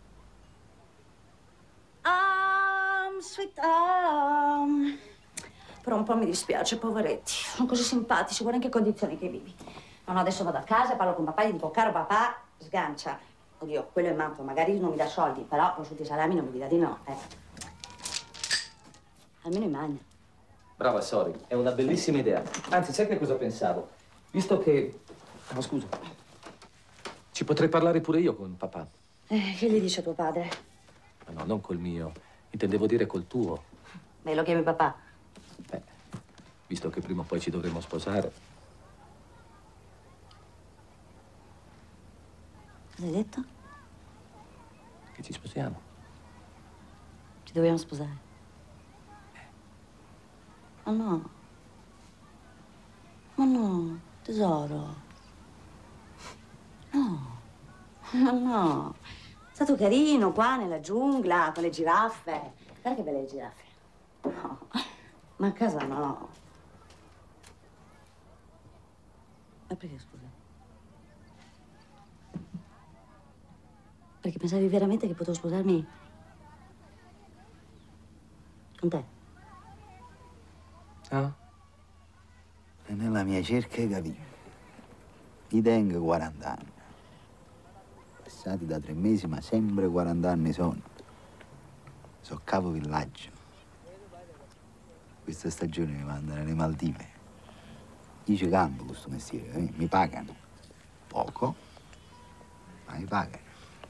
Um, sweet, um... Però un po' mi dispiace, poveretti. Sono così simpatici, guarda in che condizioni che vivi. No, no, adesso vado a casa, parlo con papà e gli dico, caro papà, sgancia. Oddio, quello è matto, magari non mi dà soldi, però prosciutti e salami non mi dirà di no, eh. Almeno in magna. Brava, Sori, è una bellissima idea. Anzi, sai che cosa pensavo? Visto che... No, scusa. Ci potrei parlare pure io con papà. Eh, che gli dice tuo padre? Ma no, non col mio. Intendevo dire col tuo. Beh, lo chiami papà? Beh, visto che prima o poi ci dovremo sposare. Cosa hai detto? Che ci sposiamo. Ci dobbiamo sposare. Ma no. Ma no, tesoro. No. Ma no. È stato carino qua nella giungla con le giraffe. Guarda che belle giraffe. No. Ma a casa no. Ma perché, scusa? Perché pensavi veramente che potevo sposarmi con te? Ah? E nella mia cerca capì. Io tengo quaranta anni. Passati da tre mesi, ma sempre quaranta anni sono. Sono capo villaggio. Questa stagione mi mandano alle Maldive. Io ci campo questo mestiere, eh? Mi pagano. Poco, ma mi pagano.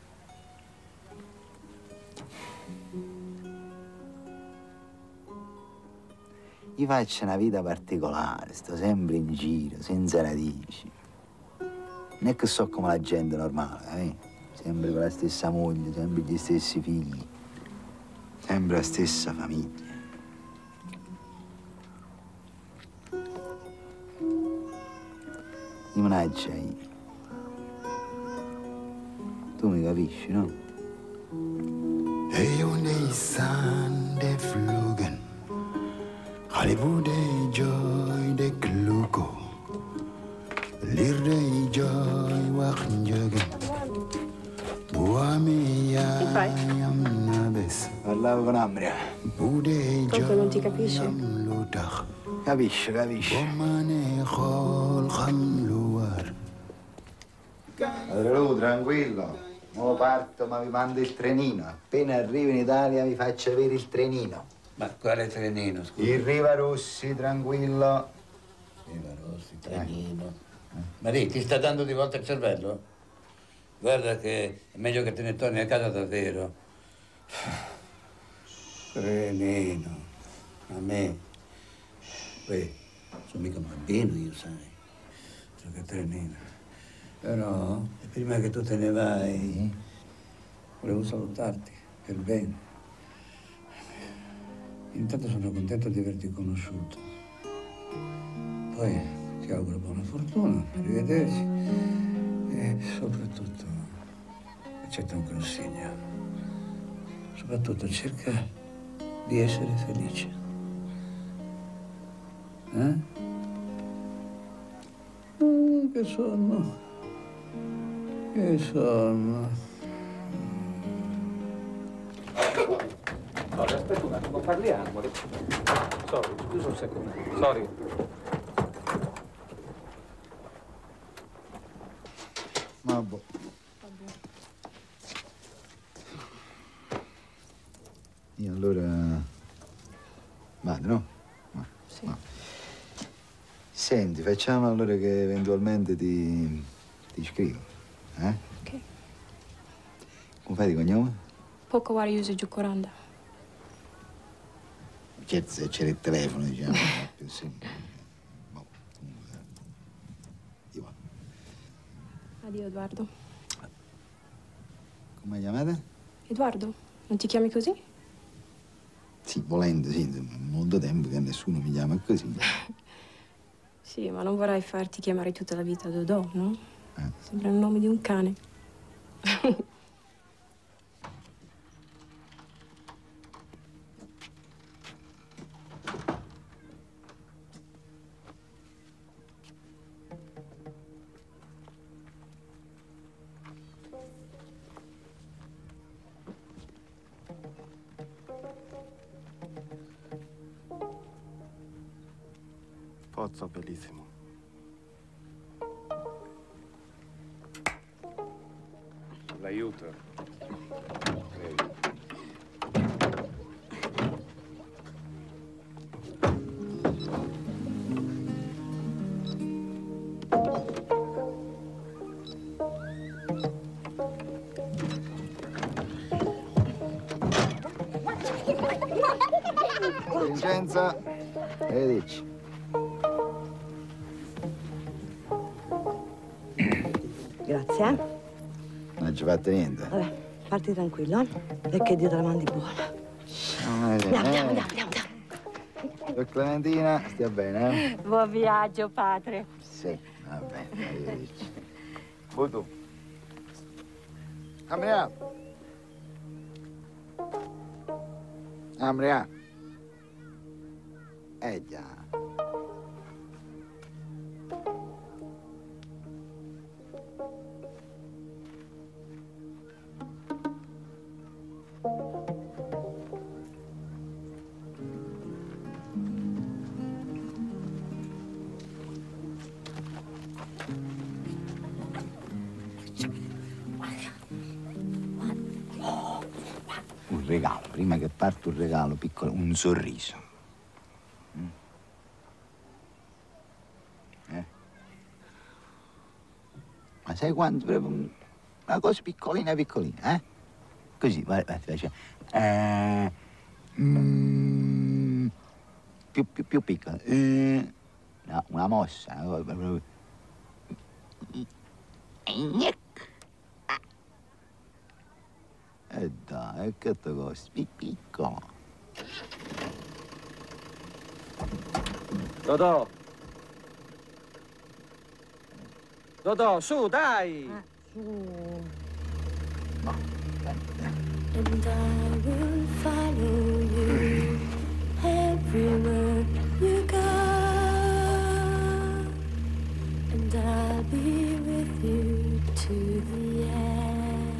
Io faccio una vita particolare, sto sempre in giro, senza radici. Non è che so come la gente normale, eh? Sempre con la stessa moglie, sempre gli stessi figli, sempre la stessa famiglia. Io managgia io. Tu mi capisci, no? Hey, on the sun, the flugen. Hollywood, the joy, the kluko. Lir, the joy, wachnjögen. Buami, ya, yam, nabes. Parlavo con Ambria. Bude, Tanto non ti capisce? lutach. Capisce, capisce. Bomane, khol, kham, luar. Padre Lu, tranquillo. Non parto, ma vi mando il trenino. Appena arrivo in Italia vi faccio avere il trenino. Ma quale trenino, scusa? Il Riva Rossi, tranquillo. Riva Rossi, trenino. Maria, ti sta dando di volta il cervello? Guarda che è meglio che te ne torni a casa davvero. Trenino. A me. Poi, sono mica un bambino, io sai. So che trenino. Però, prima che tu te ne vai, volevo salutarti per bene. Intanto sono contento di averti conosciuto. Poi ti auguro buona fortuna, arrivederci. E soprattutto, accetta un consiglio. Soprattutto cerca di essere felice. Eh? Oh, che sonno. Che sonno. Aspetta un attimo, parliamo. Sorry, scusa un secondo. Sorry. Vabbè. Io allora vado, no? Va, Sì. va. Senti, facciamo allora che eventualmente ti, ti scrivo, eh? Ok. Come fai di cognome? Poco vari usi Giucoranda. Certo, se c'era il telefono, diciamo, è più semplice. Boh, comunque, io vado. Addio, Edoardo. Come chiamate? Edoardo, non ti chiami così? Sì, volendo, sì, insomma, è molto tempo che nessuno mi chiama così. Sì, ma non vorrai farti chiamare tutta la vita Dodò, no? Eh. Sembra il nome di un cane. Forza, bellissimo. L'aiuto. Prego. Vincenza, che dici? Grazie, eh? Non ci fate niente. Vabbè, parti tranquillo, eh? E che Dio te la mandi buona. Andiamo, Andiamo, andiamo, andiamo, andiamo. Per Clementina, stia bene, eh? Buon viaggio, padre. Sì, va bene, arrivederci. Poi tu. Amria. Amria. Eh già. Un regalo, prima che parto un regalo piccolo, un sorriso. Mm. Eh? Ma sai quanto? Proprio un- una cosa piccolina, piccolina, eh? Così, guarda, guarda, faccio. Eh, mm, più, più, più piccola. Eh, no, una mossa, una cosa proprio. E dai, che te costa? Piccolo. Dodò. Dodò, su, dai. And I will follow you everywhere you go. And I'll be with you to the end.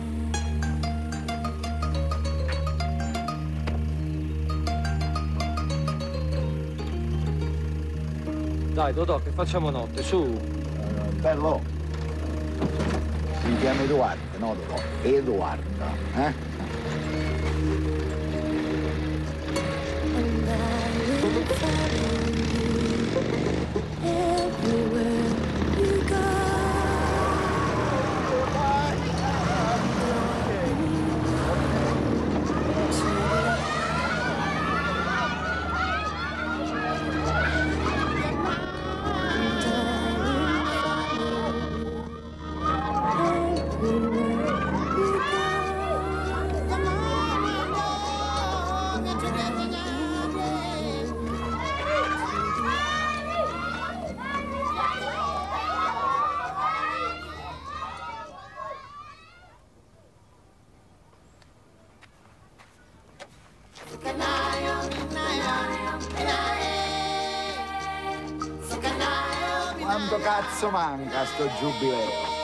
Dai, Dodò, che facciamo notte, su. Bello. Si chiama Edoardo, no Dodò? Edoardo, eh? And I will follow you everywhere you go. Quanto cazzo manca sto giubileo?